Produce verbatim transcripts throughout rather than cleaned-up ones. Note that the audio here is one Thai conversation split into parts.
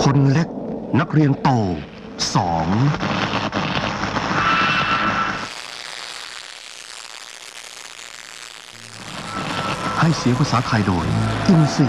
คนเล็กนักเรียนโตสองให้เสียงภาษาไทยโดยกินสิ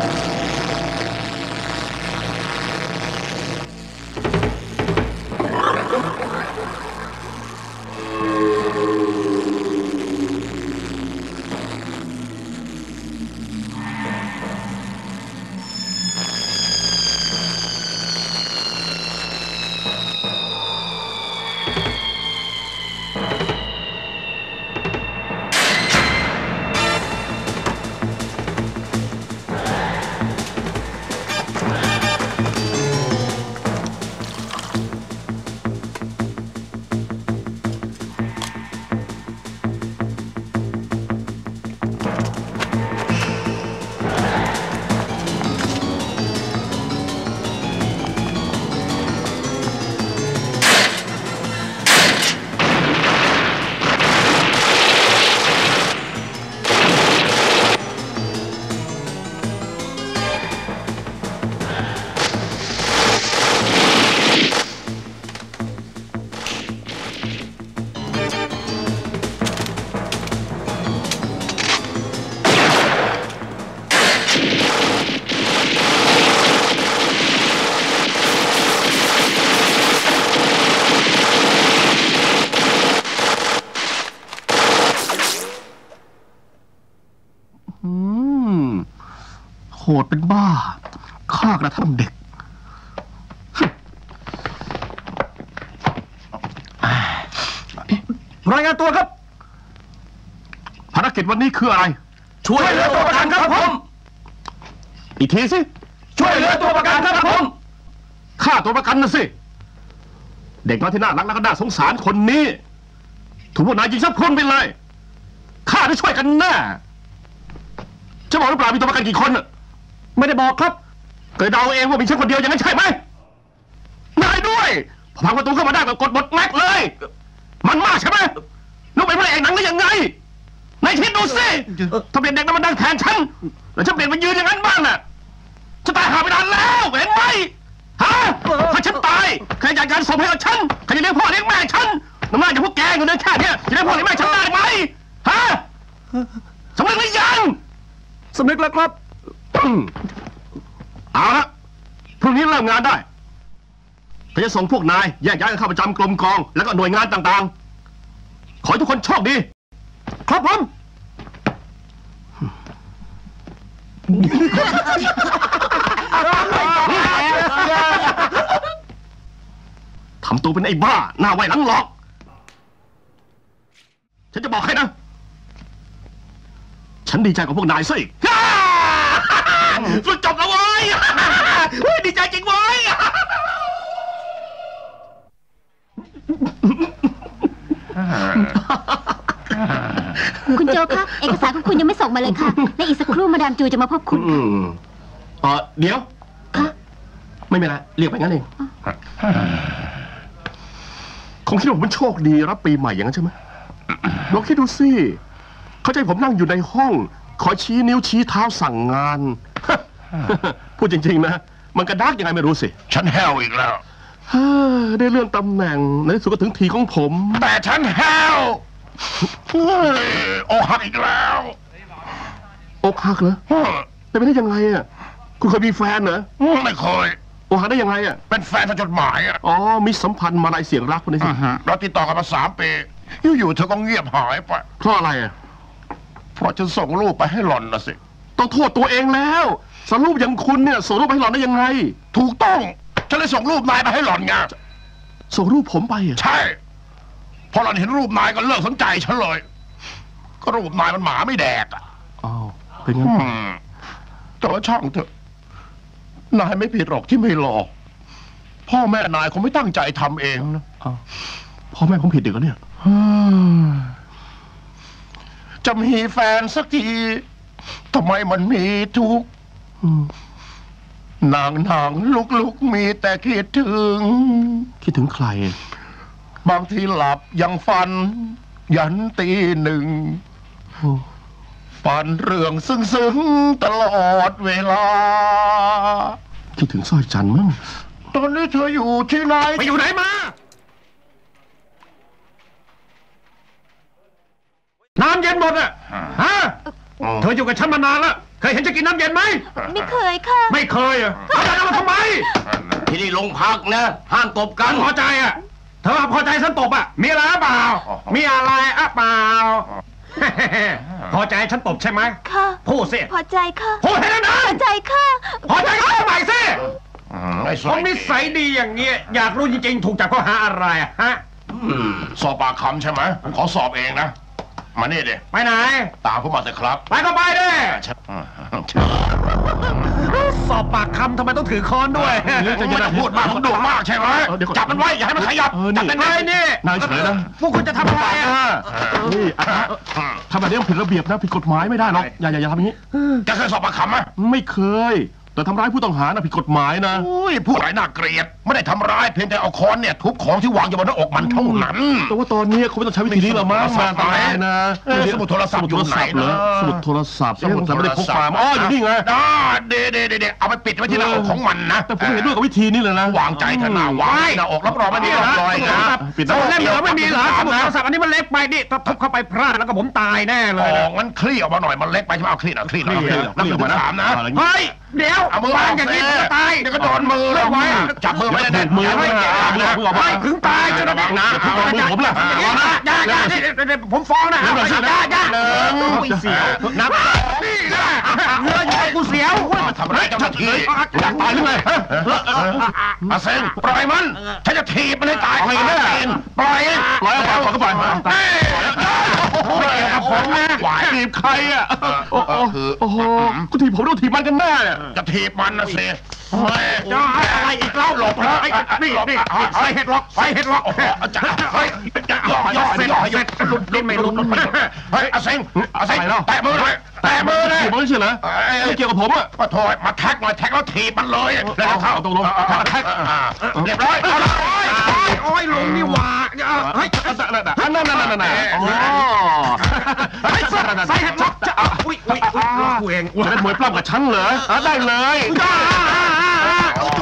โหดเป็นบ้าฆ่ากระทั่งเด็กรายงานตัวครับภารกิจวันนี้คืออะไรช่วยเหลือตัวประกันครับผมอีกทีสิช่วยเหลือตัวประกันครับผมฆ่าตัวประกันนะสิเด็กน้อยที่น่ารักและก็น่าสงสารคนนี้ถูกพวกนายยิงซับพลุนไปเลยฆ่าได้ช่วยกันแน่จะบอกหรือเปล่ามีตัวประกันกี่คนไม่ได้บอกครับเคยเดาเองว่ามีฉันคนเดียวอย่างนั้นใช่ไหมนายด้วยพอพังประตูเข้ามาได้ก็กดบทแม็กเลยมันมากใช่ไหมลูกเป็นพระเอกหนังได้ยังไงนายคิดดูสิถ้าเป็นเด็กนั้นมันดังแทนฉันแล้วฉันเปลี่ยนมายืนอย่างนั้นบ้างน่ะฉันตายหาไปนานแล้วเห็นไหมฮะถ้าฉันตายใครอยากการสมให้กับฉันใครจะเลี้ยงพ่อเลี้ยงแม่ฉันน้ำหน้าอย่างพวกแกเงินแค่นี้จะเลี้ยงพ่อเลี้ยงแม่ฉันได้ไหมฮะสำนึกหรือยังสำนึกแล้วครับเอาละพรุ่งนี้เริ่มงานได้เขาจะส่งพวกนายแยกย้ายกันเข้าประจำกรมกองแล้วก็หน่วยงานต่างๆขอให้ทุกคนโชคดีครับผมทำตัวเป็นไอ้บ้าหน้าไว้หลังหลอกฉันจะบอกให้นะฉันดีใจกับพวกนายซะอีกสุดจบแล้วเว้ยดีใจจริงเว้ยคุณโจคะเอกสารของคุณยังไม่ส่งมาเลยค่ะและอีกสักครู่มาดามจูจะมาพบคุณเออเดี๋ยวค่ะไม่เป็นไรเรียกไปงั้นเองคงคิดว่าผมเป็นโชคดีรับปีใหม่อย่างนั้นใช่ไหมลองคิดดูสิเขาใจผมนั่งอยู่ในห้องขอชี้นิ้วชี้เท้าสั่งงานพูดจริงๆนะมันกระดักยังไงไม่รู้สิฉันแห้วอีกแล้วได้เลื่อนตำแหน่งในที่สุดก็ถึงทีของผมแต่ฉันแห้วอกหักอีกแล้วอกหักเหรอแต่ไม่ได้ยังไงอ่ะคุณเคยมีแฟนเหรอไม่เคยอกหักได้ยังไงอ่ะเป็นแฟนทางจดหมายอ่ะอ๋อมีสัมพันธ์มาลายเสียงรักคนนี้สิเราติดต่อกันมาสามปีอยู่ๆเธอก็เงียบหายไปเพราะอะไรอ่ะเพราะฉันส่งรูปไปให้หล่อนนะสิต้องโทษตัวเองแล้วสรุปอย่างคุณเนี่ยส่งรูปไปให้หล่อนได้ยังไงถูกต้องฉันเลยส่งรูปนายไปให้หล่อนไงส่งรูปผมไปอ่ะใช่พอหล่อนเห็นรูปนายก็เลิกสนใจฉันเลยก็รูปนายมันหมาไม่แดกอ่ะอ้าวเป็นงั้นแต่ว่าช่างเถอะนายไม่ผิดหรอกที่ไม่หลอกพ่อแม่นายคงไม่ตั้งใจทำเองนะพ่อแม่ผมผิดเด็กเนี่ยจะมีแฟนสักทีทำไมมันมีทุกนางนางลุกลุกมีแต่คิดถึงคิดถึงใครบางทีหลับยังฝันยันตีหนึ่งฝันเรื่องซึ้งซึ้งตลอดเวลาคิดถึงสร้อยจันทร์มั้งตอนนี้เธออยู่ที่ไหนไปอยู่ไหนมา น้ำเย็นหมดอะฮะเธออยู่กับฉันมานานแล้วเคยเห็นจะกินน้ำเย็นไหมไม่เคยค่ะไม่เคยอะเอาแต่มาทำไมที่นี่โรงพักนะห้ามตบกันพอใจอะเธอพอใจฉันตบอะมีอะไรหรือเปล่า มีอะไรอะเปล่า พอใจฉันตบใช่ไหมค่ะพูดสิพอใจค่ะพูดให้ได้นะพอใจค่ะพอใจก็ทำไมสิไม่สผมนิสัยดีอย่างเงี้ยอยากรู้จริงๆถูกจับข้อหาอะไรอะฮะสอบปากคำใช่ไหมผมขอสอบเองนะ มานี่ดิไปไหนตามผมมาสิครับไปก็ไปดิสอบปากคำทำไมต้องถือค้อนด้วยไม่ต้องพูดมากผมดุมากใช่ไหมจับมันไว้อย่าให้มันขยับจับเป็นไงนี่นายเฉยนะพวกคุณจะทำอะไรอ่ะนี่ทำแบบนี้ผิดระเบียบนะผิดกฎหมายไม่ได้หรอกอย่าอย่าอย่าทำอย่างนี้จะเคยสอบปากคำไหมไม่เคยแต่ทำร้ายผู้ต้องหานะผิดกฎหมายนะโอ้ยพูดอะไรน่าเกลียดไม่ได้ทำร้ายเพียงแต่เอาค้อนเนี่ยทุบของที่วางอยู่บนหน้าอกมันเท่านั้นแต่ว่าตอนนี้เขาไม่ต้องใช้วิธีนี้หรอกมั้งมาตายนะสมุดโทรศัพท์อยู่ไหนเหรอนะสมุดโทรศัพท์สมุดไม่ได้พกมาอ๋ออยู่นี่ไงได้เด็ดเด็ดเด็ดเอาไปปิดไว้ที่หน้าอกของมันนะแต่ผมเห็นด้วยกับวิธีนี้เลยนะวางใจเถอะนะวางที่หน้าอกรับรองไม่มีร่องรอยนะปิดแล้วเล่มเหลือไม่มีเหรอสมุดโทรศัพท์อันนี้มันเล็กไปดิถ้าทุบเข้าไปพลาดแล้วก็ผมตายแน่เลอ๋ยองั้นคลี่ออกมาหน่อยมันเล็กไปใช่ไหมเอาคลี่หน่อยคลี่หน่อยนับถึงสามนะเฮ้ยเดี๋ยวเอามือวางอย่างนี้จะตายเดี๋ยวก็โดนมือเราไว้จับมือไว้เลยมือไม่แกะมือมือออกมาถึงตายจะระวังนะมือผมล่ะอย่าอย่าผมฟ้องนะอย่าอย่าไม่เสียวนับนี่นะเนื้ออยู่กูเสียวทำร้ายเจ้าหน้าที่อยากตายหรือไงอาเซนปล่อยมันฉันจะถีบมันให้ตายปล่อยปล่อยปล่อยเอาเข้าไปไม่เกี่ยวกับผมนะหวายถีบใครอ่ะโอ้โหโอ้โหกูถีบผมต้องถีบมันกันแน่จะถีบมันนะเซจะอะไรอีกเล่าหลบแล้วไอ้นี่นี่ใส่เห็ดล็อกใส่เห็ดล็อกจะเฮ้ยย่อย่อเสร็จเสร็จหลุดดิ้นไม่หลุดเฮ้ยอาเซงอาเซงแตะมือเลยแตะมือเลยถีบมันไม่ใช่เหรอไม่เกี่ยวกับผมอ่ะมาโทษมาแท็กหน่อยแท็กแล้วถีบมันเลยแล้วเข้าตรงลงแท็กเรียบร้อยเอาละโอ้ยลงนี่หว่าเฮ้ยนั่นนั่นนั่นนั่นนั่นอ๋อใส่เห็ดล็อกจะอุ้ยอุ้ยอุ้ยกูเองจะเป็นมวยปล้ำกับฉันเหรอได้เลยโอ้โห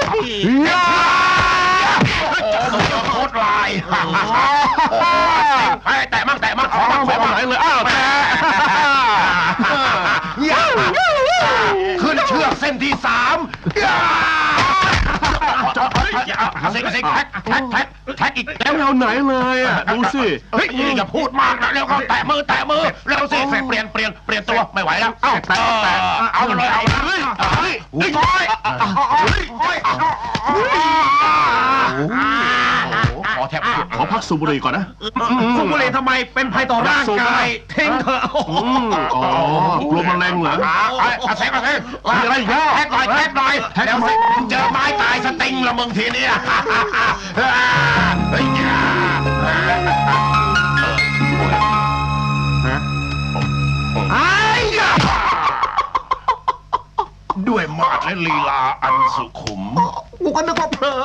โคตรลายไอ้แตะมั่งแตะมั่งขอมั่งขอมั่งไหนเลยอ้าวแตะขึ้นเชือกเส้นที่สามเซ็งเซ็งแท็กแท็กแท็กแท็กอีกแล้วเอาไหนเลยอ่ะดูสิเฮ้ยอย่าพูดมากนะเร็วเข้าแตะมือแตะมือเร็วสิเปลี่ยนเปลี่ยนเปลี่ยนตัวไม่ไหวแล้วเอ้าแตะแตะเอาเลยเอาเลยเฮ้ยเฮ้ยเฮ้ยขอแทบขอพักสูบบุหรี่ก่อนนะสูบบุหรี่ทำไมเป็นภัยต่อร่างกายทิ้งเถอะอ๋อกลัวมะเร็งเหรออาเซ็งอาเซ็งมีอะไรอีกแล้วแท็กหน่อยแท็กหน่อยเดี๋ยวเจอไม้ตายสติงละมึงทีนี้เฮ้ยด้วยมาดและลีลาอันสุขุมกูก็นึกว่าเผลอ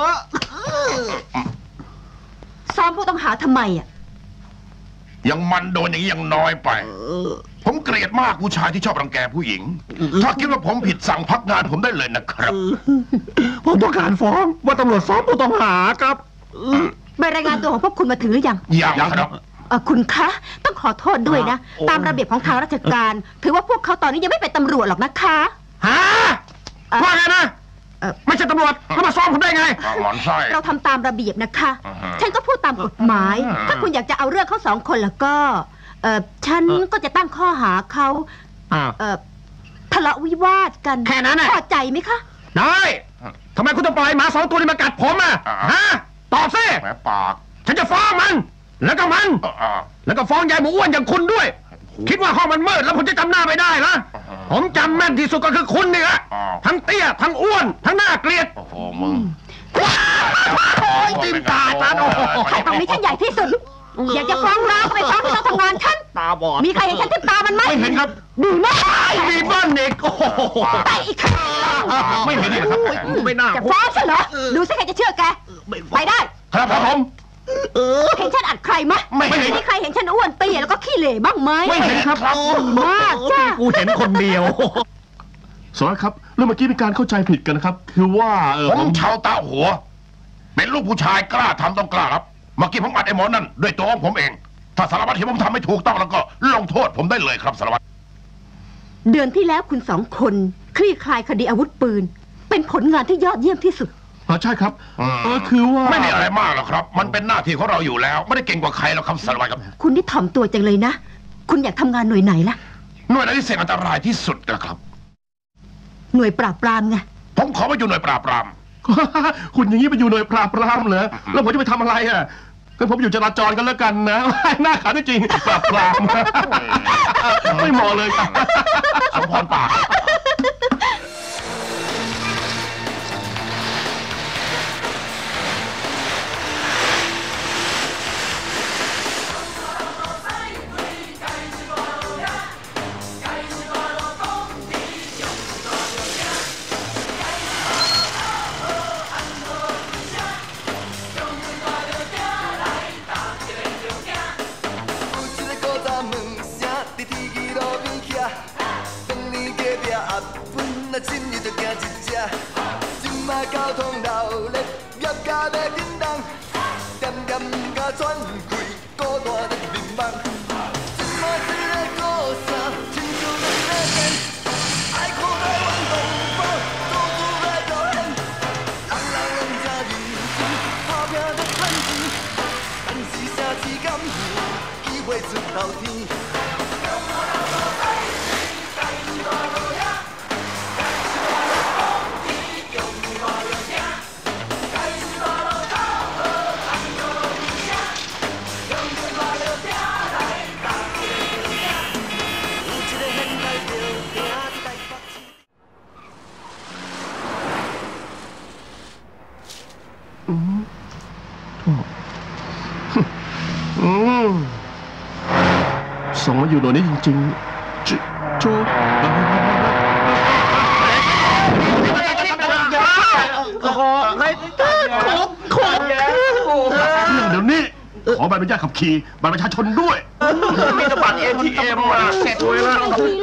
ซ้อมผู้ต้องหาทำไมอ่ะยังมันโดนอย่างนี้ยังน้อยไป ผมเกลียดมากผู้ชายที่ชอบรังแกผู้หญิง ถ้าคิดว่าผมผิดสั่งพักงานผมได้เลยนะครับผมต้องการฟ้องว่าตำรวจซ้อมผู้ต้องหาครับใบรายงานตัวของพวกคุณมาถึงหรือยังยังครับเออคุณคะต้องขอโทษด้วยนะ ตามระเบียบของทางราชการ ถือว่าพวกเขาตอนนี้ยังไม่เป็นตำรวจหรอกนะคะฮะว่าไงนะไม่ใช่ตำรวจเขามาซ้อมผมได้ไงหมอนไส้เราทำตามระเบียบนะคะ ฉันก็พูดตามกฎหมาย ถ้าคุณอยากจะเอาเรื่องเขาสองคนแล้วก็เออฉันก็จะตั้งข้อหาเขาเออทะเลาะวิวาทกันแค่นั้นน่ะพอใจไหมคะได้ทำไมคุณต้องปล่อยหมาสองตัวนี้มากัดผมอ่ะฮะตอบสิแหมปากฉันจะฟ้องมันแล้วก็มันแล้วก็ฟ้องยายหมูอ้วนอย่างคุณด้วยคิดว่าห้องมันมืดแล้วผมจะจำหน้าไม่ได้เหรอผมจำแม่นที่สุดก็คือคุณนี่แหละทั้งเตี้ยทั้งอ้วนทั้งหน้าเกลียดโอ้โหมึงโอ้ยจิ้มตาตาโอ้โหใครตรงนี้ฉันใหญ่ที่สุดอยากจะฟ้องร้องก็ไปฟ้องที่โต๊ะทำงานฉันตาบอดมีใครเห็นฉันขึ้นตามันไหมไม่เห็นครับดูนะมีบ้านเด็กโอ้โหไปอีกครั้งไม่เห็นเลยครับไม่น่าจะฟ้องฉันเหรอดูสิใครจะเชื่อแกไปได้ครับผมเห็นฉันอัดใครมะไม่เห็นมีใครเห็นฉันอ้วนเตี้ยแล้วก็ขี้เหร่บ้างไหมไม่เห็นครับมากจ้ากูเห็นคนเดียวสารวัตรครับเรื่องเมื่อกี้เป็นการเข้าใจผิดกันนะครับ คือว่าเออผมชาวตาหัว เป็นลูกผู้ชายกล้าทำต้องกล้ารับเมื่อกี้ผมอัดไอ้หมอนั่นด้วยตัวของผมเอง ถ้าสารวัตรเห็นผมทำไม่ถูกต้องแล้วก็ลงโทษผมได้เลยครับสารวัตรเดือนที่แล้วคุณสองคนคลี่คลายคดีอาวุธปืน เป็นผลงานที่ยอดเยี่ยมที่สุดอ๋อใช่ครับเออคือว่าไม่มีอะไรมากหรอกครับ มันเป็นหน้าที่ของเราอยู่แล้ว ไม่ได้เก่งกว่าใครหรอกครับสารวัตรครับคุณนี่ถ่อมตัวจังเลยนะ คุณอยากทำงานหน่วยไหนล่ะหน่วยไหนที่เสี่ยงอันตรายที่สุดนะครับหน่วยปราบปรามไงผมขอมาอยู่หน่วยปราบปรามคุณอย่างนี้ไปอยู่หน่วยปราบปรามเหรอแล้วผมจะไปทำอะไรอ่ะก็ผมอยู่จราจรกันแล้วกันนะ หน้าขาวจริงปราบปราม ไม่เหมาะเลยครับสมพรปาก今日就行一只，今摆交通闹热，业界要紧张，点点甲转开，孤单的迷茫。今摆一个故事，亲像两个人，爱看台湾同胞，做出来表演。人人拢这认真，打拼着赚钱，但是城市敢有机会出头天？ อืมส่งมาอยู่โดนนี้จริงๆจุโจเดี๋ยวนี้ขอใบอนุญาตขับขี่บัตรประชาชนด้วยมีแต่บัตร เอ ที เอ็ม อ่ะเสร็จเลยแล้ว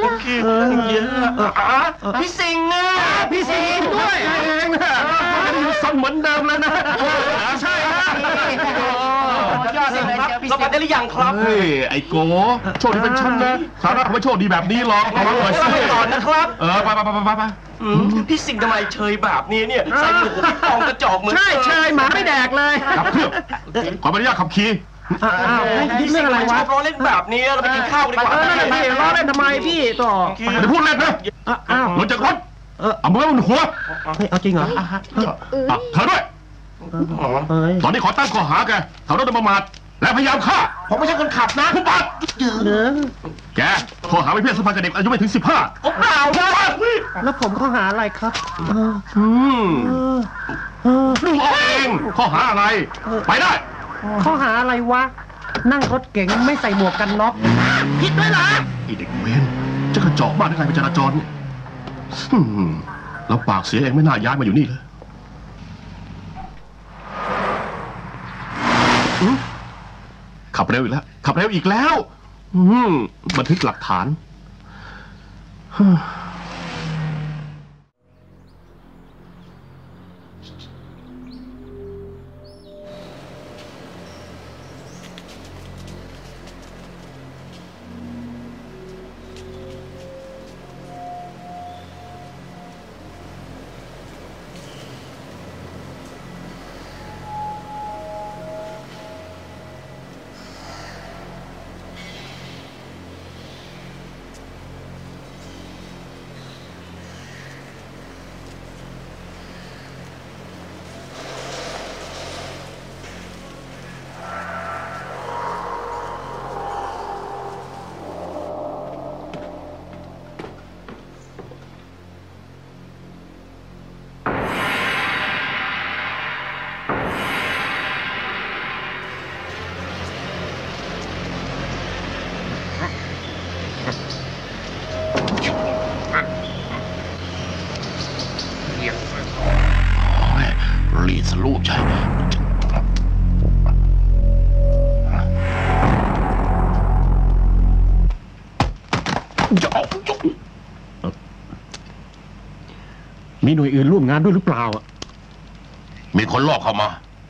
พี่สิงห์อ่ะพี่สิงห์ด้วยเองนะอยู่สนเหมือนเดิมแล้วนะใช่ฮะยอดเลยครับเราไปได้หรือยังครับเฮ้ยไอ้โกโชคดีเป็นชั้นนะสาระไม่โชคดีแบบนี้หรอกระวังหน่อยสิก่อนนะครับเออไปไปไปไปไปพี่สิงห์ทำไมเชยแบบนี้เนี่ยใส่หมวกพี่ปองกระจอกเหมือนใช่เชยหมาไม่แดกเลยครับเพื่อนขอใบอนุญาตขับขี่พี่เรื่องอะไรวะล้อเล่นแบบนี้เราไปกินข้าวดีกว่าพี่ล้อเล่นทำไมพี่ต่อเดี๋ยวพูดเล่นนะลงจากรถเอามือบนหัวเอาจริงเหรอเธอด้วยตอนนี้ขอตั้งข้อหาแกขับรถโดยประมาทและพยายามฆ่าผมไม่ใช่คนขับนะผู้บัตรแกข้อหาไม่เพี้ยนสัมพันธ์กับเด็กอายุไม่ถึงสิบห้าผมเปล่านะแล้วผมข้อหาอะไรครับอืมดูเอาเองข้อหาอะไรไปได้ข้อหาอะไรวะนั่งรถเก๋งไม่ใส่หมวกกันน็อกผิดด้วยเหรอไอเด็กเวนจะกระจอกบ้านได้ไงเป็นจราจรเนี่ยแล้วปากเสียเองไม่น่าย้ายมาอยู่นี่เลยขับเร็วอีกแล้วขับเร็วอีกแล้วบันทึกหลักฐานรีสลูปใช่จะออกมีหน่วยอื่นร่วมงานด้วยหรือเปล่าอ่ะมีคนลอบเข้ามา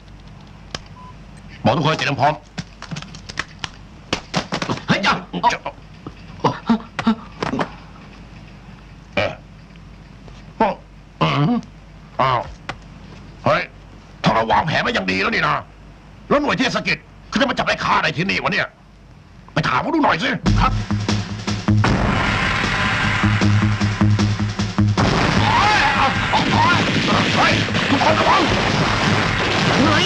บอกทุกคนเตรียมพร้อมเฮ้ยจ้าเอออ้าวเฮ้ยถ้าเราวางแผนไว้อย่างดีแล้วนี่นะแล้วหน่วยเทศกิจเขาจะมาจับไอ้ข้าได้ที่นี่วะเนี่ยไปถามเขาดูหน่อยสิครับเฮ้ยทุกคนระวังเฮ้ย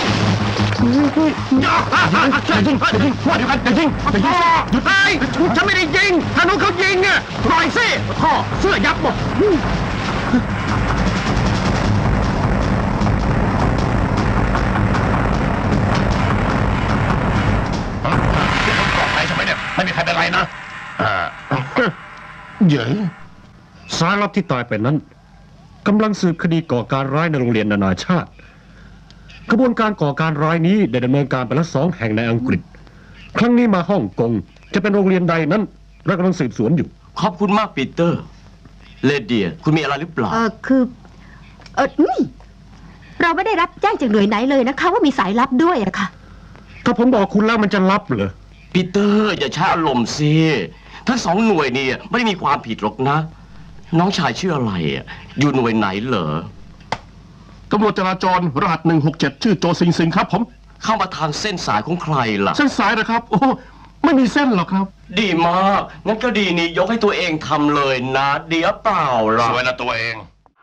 อย่าอย่ายิงอย่ายิงว่าเดียวกันอย่ายิงอย่ายิงหยุดไอ้ฉันไม่ได้ยิงถ้าน้องเขายิงอ่ะปล่อยสิพ่อเสื้อยับหมดปลอดภัยใช่ไหมเนี่ยไม่มีใครเป็นไรนะเย้สายลับที่ตายไปนั้นกำลังสืบคดีก่อการร้ายในโรงเรียนนานาชาติกระบวนการก่อการร้ายนี้ได้ดำเนินการไปแล้วสองแห่งในอังกฤษครั้งนี้มาฮ่องกงจะเป็นโรงเรียนใดนั้นเรากำลังสืบสวนอยู่ขอบคุณมากปีเตอร์เลเดียคุณมีอะไรหรือเปล่าเออคือเออเราไม่ได้รับแจ้งจากหน่วยไหนเลยนะคะว่ามีสายลับด้วยอะค่ะถ้าผมบอกคุณแล้วมันจะลับเหรอปีเตอร์อย่าใช้อารมณ์สิทั้งสองหน่วยนี่ไม่ได้มีความผิดหรอกนะน้องชายชื่ออะไรอ่ะอยู่หน่วยไหนเหรอตำรวจจราจรรหัสหนึ่งหกเจ็ดชื่อโจซิงซิงครับผมเข้ามาทางเส้นสายของใครล่ะเส้นสายนะครับโอ้ไม่มีเส้นหรอกครับดีมากงั้นก็ดีนี่ยกให้ตัวเองทำเลยนะเดี๋ยวเปล่าล่ะสวยนะตัวเอง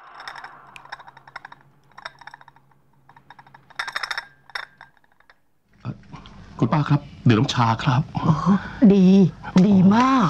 คุณป้าครับดื่มน้ำชาครับดีดีมาก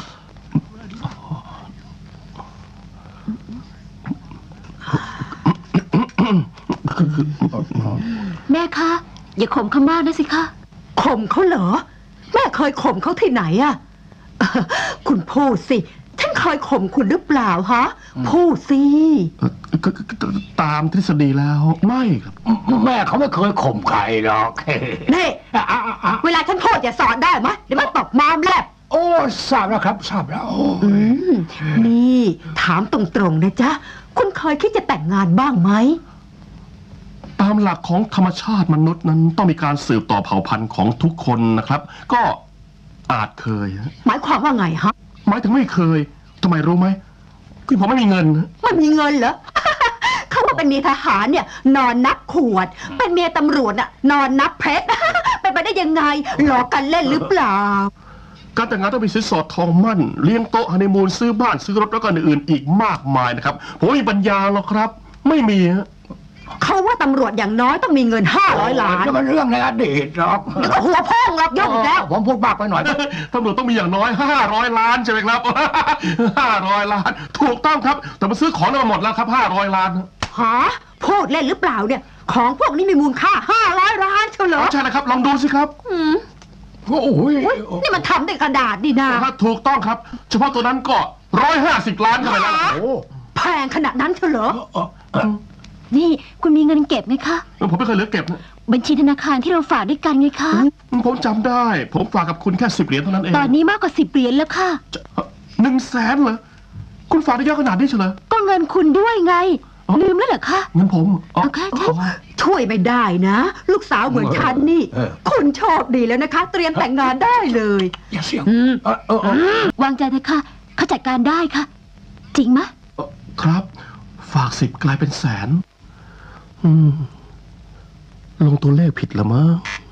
แม่คะอย่าข่มเขามากนะสิคะข่มเขาเหรอแม่เคยข่มเขาที่ไหนอะคุณพูดสิฉันเคยข่มคุณหรือเปล่าฮะพูดสิตามทฤษฎีแล้วไม่ครับแม่เขาไม่เคยข่มใครหรอกนี่เวลาฉันพูดอย่าสอนได้ไหมเดี๋ยวมันตบมามแลบโอ้ทราบแล้วครับทราบแล้วนี่ถามตรงๆนะจ๊ะคุณเคยคิดจะแต่งงานบ้างไหมตามหลักของธรรมชาติมนุษย์นั้นต้องมีการสืบต่อเผ่าพันธุ์ของทุกคนนะครับก็อาจเคยหมายความว่าไงฮะหมายถึงไม่เคยทำไมรู้ไหมคือผมไม่มีเงินไม่มีเงินเหรอ เขาว่าเป็นเมียทหารเนี่ยนอนนับขวดเป็นเมียตำรวจน่ะนอนนับเพชรเป็นไปได้ยังไงหลอกกันเล่นหรือเปล่าการแต่งงานต้องมีสินสอดทองมั่นเลี้ยงโต๊ะฮันนีมูนซื้อบ้านซื้อรถแล้วก็อื่นๆอีกมากมายนะครับผมไม่มีปัญญาหรอกครับไม่มีเขาว่าตำรวจอย่างน้อยต้องมีเงินห้าร้อยล้านนี่มันเรื่องในอดีตหรอกก็หัวพ่องหรอกย่อมแล้วผมพูดมากไปหน่อยตำรวจต้องมีอย่างน้อยห้าร้อยล้านใช่ไหมครับห้าร้อยล้านถูกต้องครับแต่มาซื้อของมาหมดแล้วครับห้าร้อยล้านฮะพูดเล่นหรือเปล่าเนี่ยของพวกนี้มีมูลค่าห้าร้อยล้านเฉลยใช่นะครับลองดูสิครับโอ้ยนี่มันทำด้วยกระดาษดีนะถูกต้องครับเฉพาะตัวนั้นก็ร้อยห้าสิบล้านเข้าไปแล้วแพงขนาดนั้นเฉลยนี่คุณมีเงินเก็บไหมคะผมไม่เคยเหลือเก็บบัญชีธนาคารที่เราฝากด้วยกันไงคะผมจำได้ผมฝากกับคุณแค่สิบเหรียญเท่านั้นเองตอนนี้มากกว่าสิบเหรียญแล้วค่ะหนึ่งแสนเหรอคุณฝากได้เยอะขนาดนี้เฉลยก็เงินคุณด้วยไงลืมแล้วเหรอคะเงินผมโอเคช่วยไม่ได้นะลูกสาวเหมือนฉันนี่คุณโชคดีแล้วนะคะเตรียมแต่งงานได้เลยอย่าเสียงวางใจเถอะค่ะเขาจัดการได้ค่ะจริงไหมครับฝากสิบกลายเป็นแสนอืมลงตัวเลขผิดละมั้ง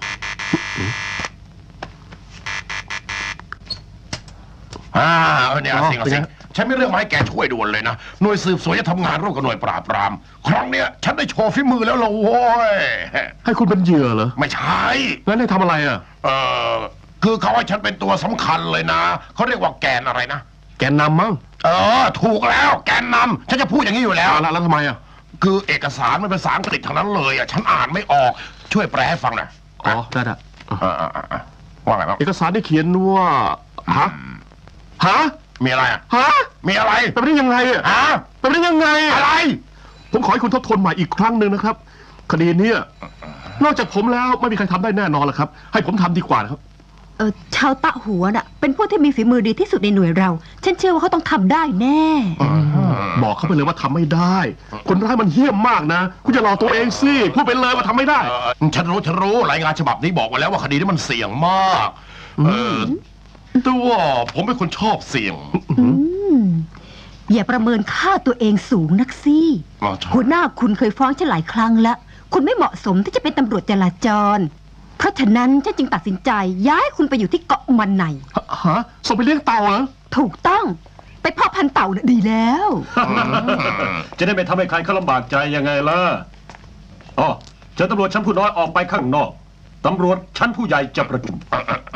อ่าเนี่ยสิ่งสิ่งฉันไม่เรื่องมาให้แกช่วยด่วนเลยนะหน่วยสืบสวนจะทำงานร่วมกับหน่วยปราบปรามครั้งเนี้ยฉันได้โชว์ฝีมือแล้วล่ะโว้ยให้คุณเป็นเหยื่อเหรอไม่ใช่งั้นให้ทำอะไรอ่ะเออคือเขาให้ฉันเป็นตัวสำคัญเลยนะเขาเรียกว่าแกนอะไรนะแกนนำมั้งเออถูกแล้วแกนนำฉันจะพูดอย่างนี้อยู่แล้วแล้วแล้วทำไมอ่ะคือเอกสารมันเป็นภาษาอังกฤษทั้งนั้นเลยอ่ะฉันอ่านไม่ออกช่วยแปลให้ฟังหน่อยอ๋อได้ละว่าไงบ้างเอกสารที่เขียนว่าฮะฮะมีอะไรอ่ะฮะมีอะไรเป็นไปได้ยังไงอ่ะฮะเป็นไปได้ยังไงอะไรผมขอให้คุณทบทวนใหม่อีกครั้งหนึ่งนะครับคดีนี้นอกจากผมแล้วไม่มีใครทำได้แน่นอนหรอกครับให้ผมทำดีกว่าครับเออชาวตะหัวน่ะเป็นผู้ที่มีฝีมือดีที่สุดในหน่วยเราฉันเชื่อว่าเขาต้องทำได้แน่บอกเขาไปเลยว่าทำไม่ได้ คนร้ายมันเหี้ยมมากนะ คุณจะหลอกตัวเองสิพูดไปเลยว่าทำไม่ได้เอ่อฉันรู้ฉันรู้รายงานฉบับนี้บอกไว้แล้วว่าคดีนี้มันเสี่ยงมากเออแต่ว่าผมเป็นคนชอบเสี่ยงอืมอย่าประเมินค่าตัวเองสูงนักสิอ๋อใช่หัวหน้าคุณเคยฟ้องฉันหลายครั้งแล้ว คุณไม่เหมาะสมที่จะเป็นตำรวจจราจร เพราะฉะนั้นฉันจึงตัดสินใจ ย้ายคุณไปอยู่ที่เกาะมันในฮะส่งไปเลี้ยงเต่าเหรอถูกต้องไปเพาะพันธุ์เต่าน่ะดีแล้วจะได้ไม่ทำให้ใครเขาลำบากใจยังไงล่ะอ๋อเชิญตำรวจชั้นผู้น้อยออกไปข้างนอกตำรวจชั้นผู้ใหญ่จะประชุม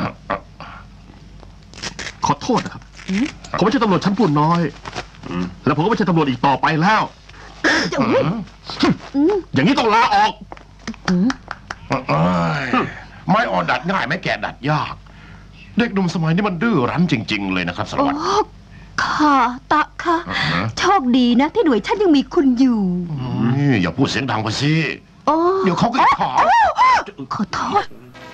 ขอโทษนะครับ ผมไม่ใช่ตำรวจชั้นผู้น้อย แล้วผมก็ไม่ใช่ตำรวจอีกต่อไปแล้ว อย่างนี้ต้องลาออกเอ้ยไม่อ่อนดัดง่ายไม่แก่ดัดยาก เด็กหนุ่มสมัยนี้มันดื้อรั้นจริง ๆ เลยนะครับสารโอ้วัตรค่ะตะค่ะอ่าฮะโชคดีนะที่หน่วยฉันยังมีคุณอยู่นี่อย่าพูดเสียงดังไปสิโอ้เดี๋ยวเขาก็ขอขอโทษ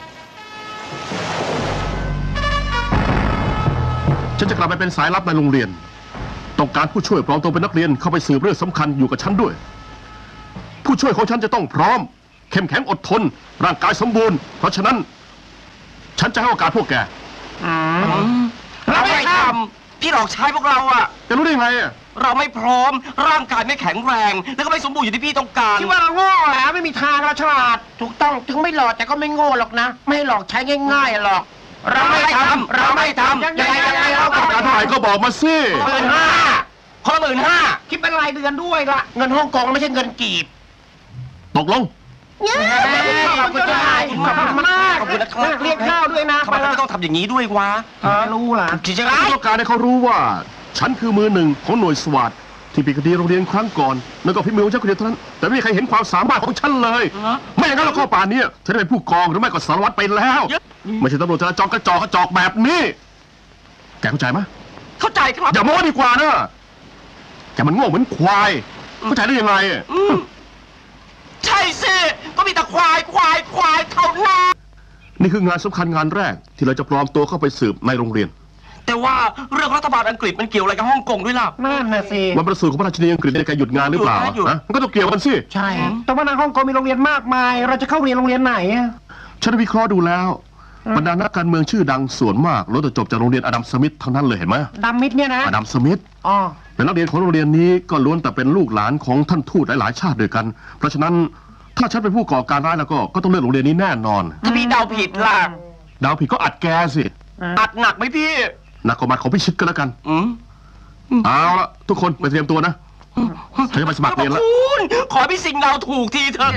ฉันจะกลับไปเป็นสายลับในโรงเรียน ต้องการผู้ช่วยปลอมตัวเป็นนักเรียนเข้าไปสืบเรื่องสำคัญอยู่กับฉันด้วย ผู้ช่วยของฉันจะต้องพร้อม เข้มแข็งอดทน ร่างกายสมบูรณ์ เพราะฉะนั้น ฉันจะให้โอกาสพวกแกเราไม่ทำพี่หลอกใช้พวกเราอะแกรู้ได้ไงอะเราไม่พร้อม ร่างกายไม่แข็งแรง แล้วก็ไม่สมบูรณ์อย่างที่พี่ต้องการคิดว่าเราโง่เหรอไม่มีทางเราฉลาด ถูกต้องถึงไม่หลอกแต่ก็ไม่โง่หรอกนะ ไม่ให้หลอกใช้ง่ายๆหรอกเราไม่ทำเราไม่ทำยังไงยังไงเราต้องการเท่าไหร่ก็บอกมาสิหมื่นห้าคนละหมื่นห้าคิดเป็นรายเดือนด้วยละเงินฮ่องกงไม่ใช่เงินกีบตกลงขอบคุณเจ้านายขอบคุณมากขอบคุณนะครับเรียกข้าวด้วยนะทำไมเราต้องทำอย่างนี้ด้วยวะรู้ล่ะจริงๆฉันแล้วต้องการให้เขารู้ว่า ฉันคือมือหนึ่งของหน่วยสวัสดที่ปิดคดีโรงเรียนครั้งก่อนนั่นก็พิมพ์มือของฉันคนเดียวเท่านั้น แต่ไม่มีใครเห็นความสามารถของฉันเลย ไม่อย่างนั้นเราก็ป่านนี้ฉันได้เป็นผู้กองหรือไม่ก็สารวัตรไปแล้ว ไม่ใช่ตำรวจจราจรกระจอกกระจอกแบบนี้ แกเข้าใจไหมเข้าใจครับอย่าโม้ดีกว่านะแกมันโง่เหมือนควายเข้าใจได้ยังไงอะอืมใช่สิ ก็มีแต่ควายควายควายเท่านั้นนี่คืองานสำคัญงานแรก ที่เราจะปลอมตัวเข้าไปสืบในโรงเรียนแต่ว่าเรื่องรัฐบาลอังกฤษมันเกี่ยวอะไรกับฮ่องกงด้วยล่ะนั่นน่ะสิวันประสูติของพระราชินีอังกฤษในการหยุดงานหรือเปล่าหยุดนะหยุดนะมันก็ต้องเกี่ยวกันสิใช่ แต่ว่าในฮ่องกงมีโรงเรียนมากมาย เราจะเข้าเรียนโรงเรียนไหนอะฉันได้วิเคราะห์ดูแล้วบรรดานักการเมืองชื่อดังส่วนมากล้วนแต่จบจากโรงเรียนอดัมสมิธทั้งนั้นเลยเห็นไหมดำมิดเนี่ยนะอดัมสมิธอ๋อและนักเรียนของโรงเรียนนี้ก็ล้วนแต่เป็นลูกหลานของท่านทูตหลายๆชาติด้วยกัน เพราะฉะนั้นถ้าฉันเป็นผู้ก่อการร้ายแล้วก็ก็ต้องเลือกโรงเรียนนี้แน่นอนถ้าพี่เดาผิดล่ะดาวผิดก็อัดแกสิอัดหนักไหมพี่นักกฎหมายของพิชิตก็แล้วกันอืมเอาละทุกคนไปเตรียมตัวนะฉันจะไปสมัครเรียนแล้วคุณขอให้พี่สิงห์เดาถูกทีเถอะ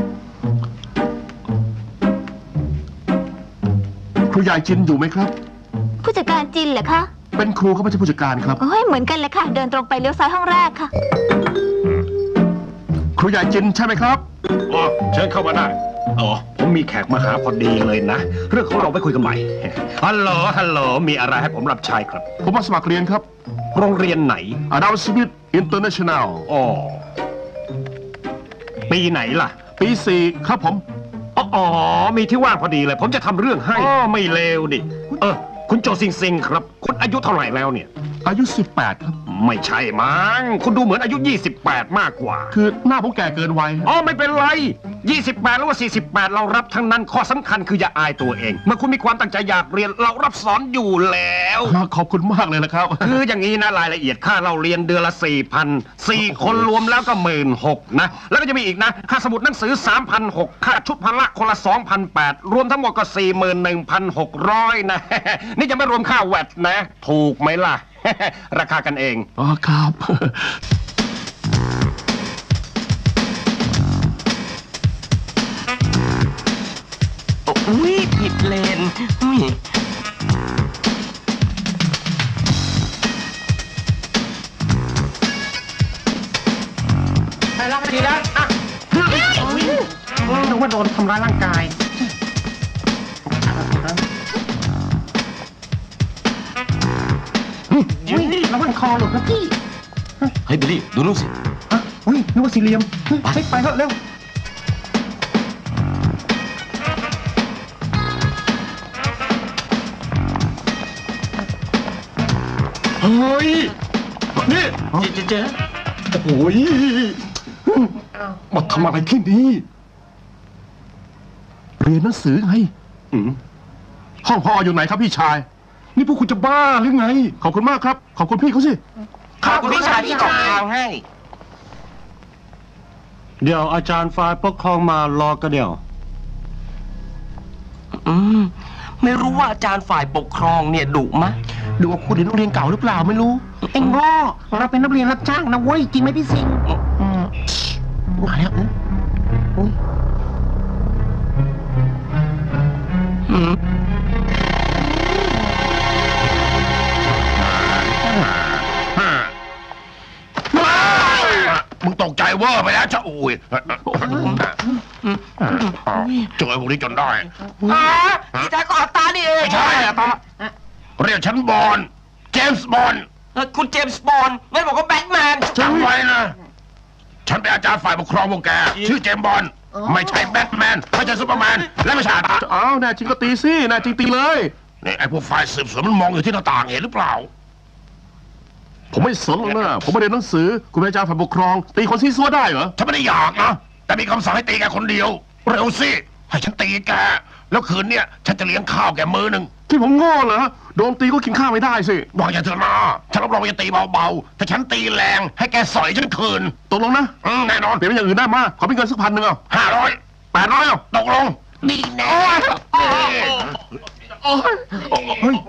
ครูใหญ่จินอยู่ไหมครับผู้จัดการจินเหรอคะเป็นครูเขาไม่ใช่ผู้จัดการครับโอ้ยเหมือนกันเลยค่ะ เดินตรงไปเลี้ยวซ้ายห้องแรกค่ะครูใหญ่จินใช่ไหมครับอ๋อเชิญเข้ามาได้อ๋อผมมีแขกมาหาพอดีเลยนะ เรื่องของเราไปคุยกันใหม่ ฮัลโหล ฮัลโหล มีอะไรให้ผมรับใช้ครับผมมาสมัครเรียนครับโรงเรียนไหนอดัมสมิธอินเตอร์เนชั่นแนลอ๋อ ปีไหนล่ะปีสี่ครับผมอ๋ออ๋อ มีที่ว่างพอดีเลย ผมจะทำเรื่องให้ อ๋อ ไม่เลวดิ เออ คุณโจซิงซิงครับ คุณอายุเท่าไหร่แล้วเนี่ยอายุสิบแปดครับไม่ใช่มั้ง คุณดูเหมือนอายุยี่สิบแปดมากกว่าคือหน้าผมแก่เกินวัยอ๋อไม่เป็นไรยี่สิบแปดหรือว่าสี่สิบแปดเรารับทั้งนั้น ข้อสำคัญคืออย่าอายตัวเอง เมื่อคุณมีความตั้งใจอยากเรียนเรารับสอนอยู่แล้วขอบคุณมากเลยนะครับคืออย่างนี้นะรายละเอียดค่าเราเรียนเดือนละสี่พันสี่คนรวมแล้วก็หมื่นหกนะ แล้วก็จะมีอีกนะ ค่าสมุดหนังสือสามพันหกค่าชุดพละคนละสองพันแปดรวมทั้งหมดก็สี่หมื่นหนึ่งพันหกร้อยนะ นี่จะไม่รวมค่าแวดนะ ถูกไหมล่ะ ราคากันเองอ๋อครับอุ้ยผิดเลนอุ้ยไปรับทีแล้วอ่ะนึกว่าโดนทำร้ายร่างกาย อุ้ยระวังคอหลุดนะพี่เฮ้ยบิลลี่ดูนู่นสิอ่ะอุ้ยนึกว่าสี่เหลี่ยมเฮ้ยไปไปเถอะเร็วเฮ้ยนี่เจ๊เจ๊โอ้ยมาทำอะไรที่นี่เรียนหนังสือไงอืมห้องพออยู่ไหนครับพี่ชาย นี่พวกคุณจะบ้าหรือไง ขอบคุณมากครับ ขอบคุณพี่เขาสิขอบคุณพี่ชายที่บอกทางให้เดี๋ยวอาจารย์ฝ่ายปกครองมารอกันเดี๋ยวอืมไม่รู้ว่าอาจารย์ฝ่ายปกครองเนี่ยดุมะดูว่าคุณเรียนโรงเรียนเก่าหรือเปล่าไม่รู้เอ็งโง่เราเป็นนักเรียนรับจ้างนะเว้ยจริงไหมพี่สิงห์มาแล้วนะอืมมึงตกใจเวอร์ไปแล้วจะอุ้ยเจอพวกนี้จนได้อ่าที่แท้ก็อัตตานี่เองไม่ใช่อะตาเรียกฉันบอลเจมส์บอลเอ่อคุณเจมส์บอนด์งั้นบอกว่าแบทแมนจำไว้นะ ฉันเป็นอาจารย์ฝ่ายปกครองพวกแก ชื่อเจมส์บอลไม่ใช่แบทแมนไม่ใช่ซูเปอร์แมนและไม่ใช่อาตาอ้าวแน่จริงก็ตีสิแน่จริงตีเลยนี่ไอ้พวกฝ่ายสืบสวนมันมองอยู่ที่หน้าต่างเห็นหรือเปล่าผมไม่สนหรอกนะผมไม่เรียนหนังสือ คุณเป็นอาจารย์ฝ่ายปกครอง ตีคนซีซัวได้เหรอฉันไม่ได้อยากนะ แต่มีคำสั่งให้ตีแกคนเดียว เร็วสิ ให้ฉันตีแก แล้วคืนเนี้ยฉันจะเลี้ยงข้าวแกมื้อหนึ่งที่ผมโง่เหรอโดนตีก็กินข้าวไม่ได้สิบอกอย่าเถอะนะฉันรับรองว่าจะตีเบาๆแต่ฉันตีแรงให้แกสอยฉันคืนตกลงนะอืมแน่นอนเปลี่ยนเป็นอย่างอื่นได้มาขอเป็นเงินสักพันหนึ่งเอาห้าร้อยแปดร้อยเอาตกลงดีแน่เฮ้ย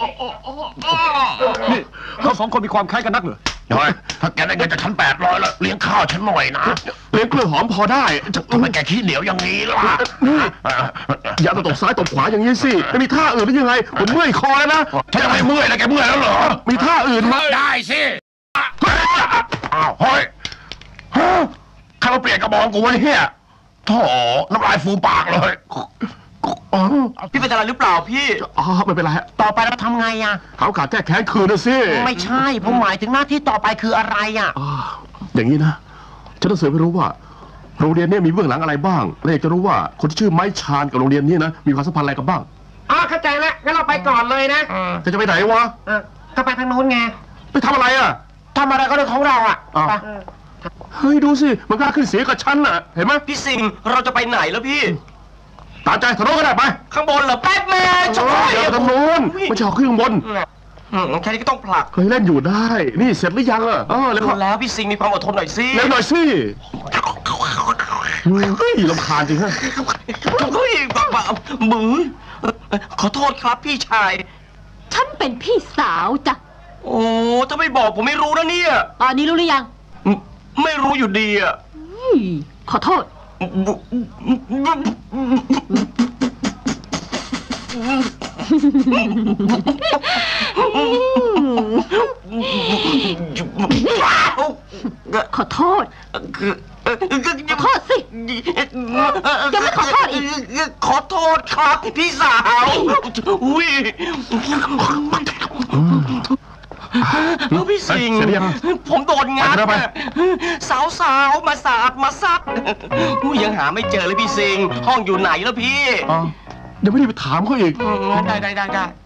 นี่เราสองคนมีความคล้ายกันนักเหรอเฮ้ยถ้าแกได้เงินจากฉันแปดร้อยแล้วเลี้ยงข้าวฉันหน่อยนะเลี้ยงกล้วยหอมพอได้จะทำไมแกขี้เหนียวอย่างนี้ล่ะอย่าตบซ้ายตบขวาอย่างนี้สิไม่มีท่าอื่นหรือยังไงผมเมื่อยคอแล้วนะฉันจะไม่เมื่อยแล้วแกเมื่อยแล้วเหรอมีท่าอื่นไหมได้สิอ้าวเฮ้ยใครมาเปลี่ยนกระบองกูวะเนี่ยโถ่น้ำลายฟูปากเลยอ๋อพี่เป็นอะไรหรือเปล่าพี่อ๋อไม่เป็นไรฮะต่อไปเราทำไงอ่ะเขาขาดแก้แค้นคืนนะสิไม่ใช่ผมหมายถึงหน้าที่ต่อไปคืออะไรอ่ะอ่าอย่างนี้นะฉันต้องสืบให้รู้ว่า โรงเรียนเนี้มีเบื้องหลังอะไรบ้าง และอยากจะรู้ว่าคนที่ชื่อไม้ชานกับโรงเรียนนี้นะมีความสัมพันธ์อะไรกันบ้างอ๋อเข้าใจแล้วงั้นเราไปก่อนเลยนะจะจะไปไหนวะเออก็ไปทางโน้นไงไปทำอะไรอ่ะทำอะไรก็เรื่องของเราอ่ะอ้าวไปเฮ้ยดูสิมันกล้าขึ้นเสียงกับฉันน่ะเห็นไหมพี่สิงห์เราจะไปไหนแล้วพี่ตามใจทะเลาะก็ได้ไปข้างบนเหรอแบทแมนเออเดี๋ยวไปทางโน้นไม่ใช่เอาขึ้นข้างบนอืมแค่นี้ก็ต้องผลักเคยเล่นอยู่ได้ นี่เสร็จหรือยังอ่ะเออแล้วดูก็แล้วพี่สิงห์มีความอดทนหน่อยสิเล่นหน่อยสิเฮ้ยรำคาญจริงฮะเฮ้ยบ้าๆมือขอโทษครับพี่ชายฉันเป็นพี่สาวจ้ะโอ้ถ้าไม่บอกผมไม่รู้นะเนี่ยตอนนี้รู้หรือยังไม่รู้อยู่ดีอ่ะอืมขอโทษขอโทษคือขอโทษสิ ยังไม่ขอโทษอีกขอโทษครับพี่สาวอุ้ยพี่สิงห์เสร็จหรือยังผมโดนงัดไปไปสาวสาวๆมาสาดมาซัดอุ๊ยยังหาไม่เจอเลยพี่สิงห์ห้องอยู่ไหนแล้วพี่อ๋อเดี๋ยวไม่ได้ไปถามเขาอีกอืมได้ได้ได้ได้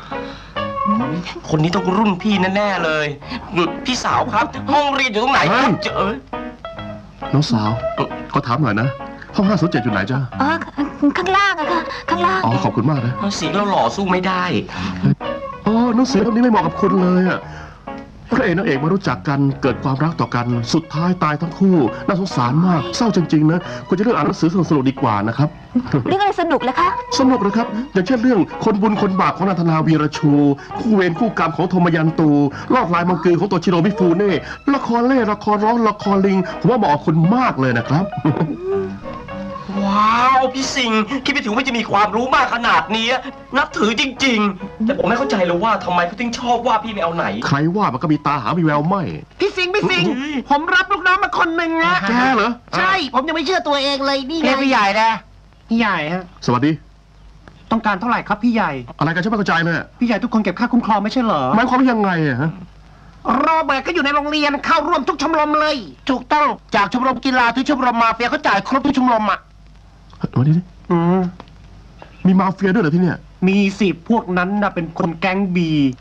คนนี้ต้องรุ่นพี่แน่ๆเลย พี่สาวครับ ห้องเรียนอยู่ตรงไหนครับเจอน้องสาวขอถามหน่อยนะ ห้องห้าศูนย์เจ็ดอยู่ไหนจ้าอ๋อข้างล่างอะค่ะ ข้างล่างอ๋อขอบคุณมากนะเสียงเราหล่อสู้ไม่ได้อ๋อหนังสือเล่มนี้ไม่เหมาะกับคุณเลยอ่ะพระเอกนางเอกมารู้จักกันเกิดความรักต่อกันสุดท้ายตายทั้งคู่น่าสงสารมากเศร้าจริงๆนะคุณจะเลือกอ่านหนังสือสนุกๆดีกว่านะครับเรื่องอะไรสนุกเลยคะสนุกนะครับ อย่างเช่นเรื่องคนบุญคนบาปของนันทนาวีรชู คู่เวรคู่กรรมของโทมยันตูลอดลายมังกือของตัวชิโรมิฟูเน่ละครเล่ละครร้องละครลิงผมว่าเหมาะกับคุณมากเลยนะครับว้าวพี่สิงห์คิดไม่ถึงว่าจะมีความรู้มากขนาดนี้นับถือจริง ๆ แต่ผมไม่เข้าใจเลยว่าทำไมเขาถึงชอบว่าพี่ไม่เอาไหนใครว่ามันก็มีตาหามีแววไม่พี่สิงห์พี่สิงห์ผมรับลูกน้องมาคนหนึ่งนะแกเหรอใช่ ผมยังไม่เชื่อตัวเองเลยนี่ไงพี่ใหญ่นะพี่ใหญ่ฮะสวัสดีต้องการเท่าไหร่ครับพี่ใหญ่อะไรกันฉันไม่เข้าใจเลยพี่ใหญ่ทุกคนเก็บค่าคุ้มครองไม่ใช่เหรอหมายความว่ายังไงอะฮะโรเบิร์ตก็อยู่ในโรงเรียนเข้าร่วมทุกชมรมเลย ถูกต้องจากชมรมกีฬาถึงชมรมมาเฟียเขาจ่ายครบทุกชมรมอ่ะมาดิดิอืมมีมาเฟียด้วยเหรอที่เนี่ยมีสิพวกนั้นนะเป็นคนแก๊งบี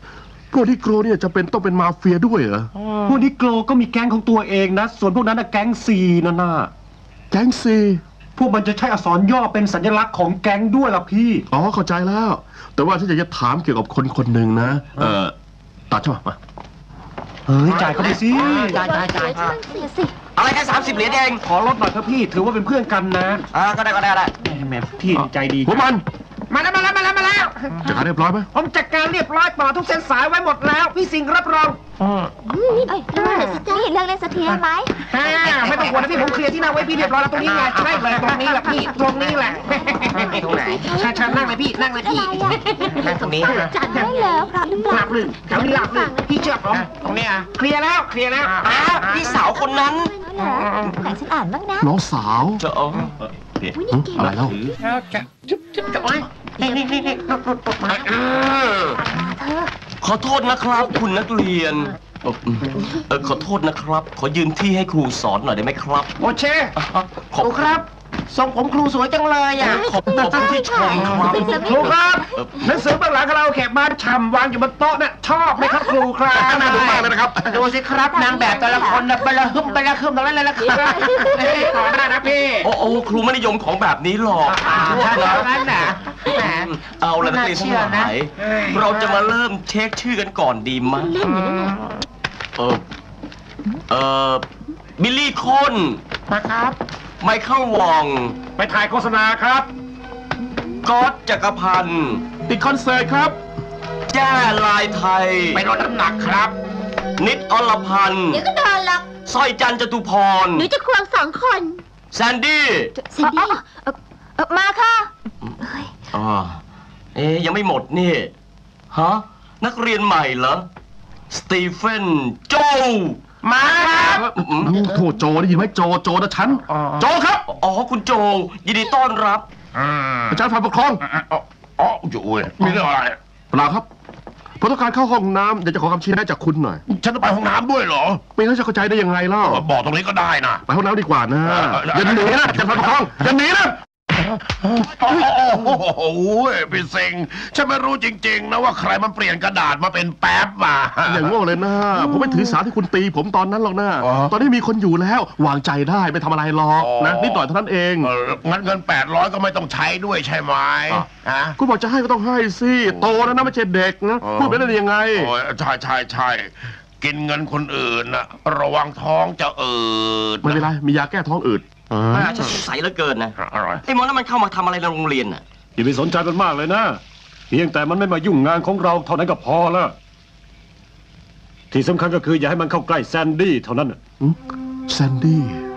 พวกที่โกรเนี่ยจะเป็นต้องเป็นมาเฟียด้วยเหรอพวกนิโกรก็มีแก๊งของตัวเองนะ ส่วนพวกนั้นนะแก๊งซีนั่นน่ะแก๊งซีพวกมันจะใช้อักษรย่อเป็นสัญลักษณ์ของแก๊งด้วยล่ะพี่อ๋อเข้าใจแล้ว แต่ว่าที่อยากจะถามเกี่ยวกับคนคนหนึ่งนะ เอ่อตัดใช่ไหมมาเฮ้ยจ่ายเขาไปสิจ่ายจ่ายจ่ายเสียสิอะไรแค่สามสิบเหรียญเองขอลดหน่อยครับพี่ ถือว่าเป็นเพื่อนกันนะอ่าก็ได้ก็ได้ก็ได้แหมพี่ใจดีพวกมันมาแล้วมาแล้วมาแล้วมาแล้วจัดการเรียบร้อยไหมผมจัดการเรียบร้อยต่อทุกเส้นสายไว้หมดแล้ว พี่สิงห์รับรองนี่เอ้ยเรื่องอะไรสิจ๊ะนี่เรื่องเล่นสักทีได้ไหมอ่าไม่ต้องกลัวนะพี่ผมเคลียร์ที่นั่งไว้พี่เรียบร้อยแล้วตรงนี้ไงใช่เลยตรงนี้แหละพี่ตรงนี้แหละตรงไหนใช่ใช่นั่งเลยพี่นั่งเลยพี่นั่งตรงนี้จัดได้แล้วพร้อมหรือเปหล่าลับลื่นแถวนี้หลับลื่นพี่เชื่อผมตรงนี้อ่ะเคลียร์แล้วเคลียร์แล้วอ้าวพี่สาวคนนั้นเหรอไหนฉันอ่านบ้างนะน้องสาวจะเอาอุ้ยนี่เก่งอะไรแล้วจุ๊บจุ๊บจุ๊บไว้นี่นี่นี่นี่นดนดนดมาเออมาเธอขอโทษนะครับ คุณนักเรียนเอ่อเออขอโทษนะครับ ขอยืมที่ให้ครูสอนหน่อยได้ไหมครับโอเคขอบครูครับทรงผมครูสวยจังเลยอ่ะขอบขอบคุณที่ชมครับครูครับหนังสือเบื้องหลังคาราโอเกะบ้านฉ่ำวางอยู่บนโต๊ะน่ะชอบไหมครับครูครับน่าดูมากเลยนะครับดูสิครับนางแบบแต่ละคนน่ะเบลาฮึมเบลาฮึมตรงนั้นเลยละครับขอได้นะพี่โอ้โอ้ครูไม่นิยมของแบบนี้หรอกอ่าโทษถ้านะอย่างนั้นน่ะแหมเอาละนักเรียนทั้งหลายเราจะมาเริ่มเช็คชื่อกันก่อนดีมั้ยเล่นอยู่นั่นแหละเออเออบิลลี่คอนนะครับไมเคิลวองไปถ่ายโฆษณาครับก๊อตจักรพันธ์ติดคอนเสิร์ตครับแจ้ลายไทยไปลดน้ำหนักครับนิดอรพันธ์เดี๋ยวก็โดนหรอกสร้อยจันทร์จตุพรหนูจะควงสองคนแซนดี้เซนดี้เอ่อเอ่อมาค่ะเฮ้ยอ๋อเอ๊ยยังไม่หมดนี่ ฮะ นักเรียนใหม่เหรอ สตีเฟน โจมาครับอืมโทษโจได้ยินไหมโจโจนะฉัน โจครับอ๋อ คุณโจ ยินดีต้อนรับอาจารย์ฝ่ายปกครองอ๋ออยู่เว้ยมีเรื่องอะไรเปล่าครับผมต้องการเข้าห้องน้ำอยากจะขอคำชี้แนะจากคุณหน่อยฉันจะไปห้องน้ำด้วยเหรอไม่งั้นจะเข้าใจได้ยังไงเล่าบอกตรงนี้ก็ได้นะไปห้องน้ำดีกว่านะเออเอออย่าหนีนะอาจารย์ฝ่ายปกครองอย่าหนีนะโอ้โหพี่เซ็งฉันไม่รู้จริง ๆ นะว่าใครมันเปลี่ยนกระดาษมาเป็นแป๊บมาอย่างโง่เลยนะผมไม่ถือสาที่คุณตีผมตอนนั้นหรอกนะอ๋อตอนนี้มีคนอยู่แล้ววางใจได้ไม่ทำอะไรหรอกอ๋อนะนิดหน่อยเท่านั้นเองเอองั้นเงินแปดร้อยก็ไม่ต้องใช้ด้วยใช่ไหมฮะคุณบอกจะให้ก็ต้องให้สิโตแล้วนะไม่ใช่เด็กนะอ๋อพูดไปได้ยังไงโอ้ยใช่ใช่ใช่กินเงินคนอื่นนะระวังท้องจะอืดไม่เป็นไรมียาแก้ท้องอืดน่าจะสงสัยเหลือเกินนะอร่อยไอ้หมอนั้นมันเข้ามาทำอะไรในโรงเรียนน่ะอย่าไปสนใจมันมากเลยนะ เพียงแต่มันไม่มายุ่งงานของเราเท่านั้นก็พอแล้ว ที่สำคัญก็คืออย่าให้มันเข้าใกล้แซนดี้เท่านั้นน่ะแซนดี้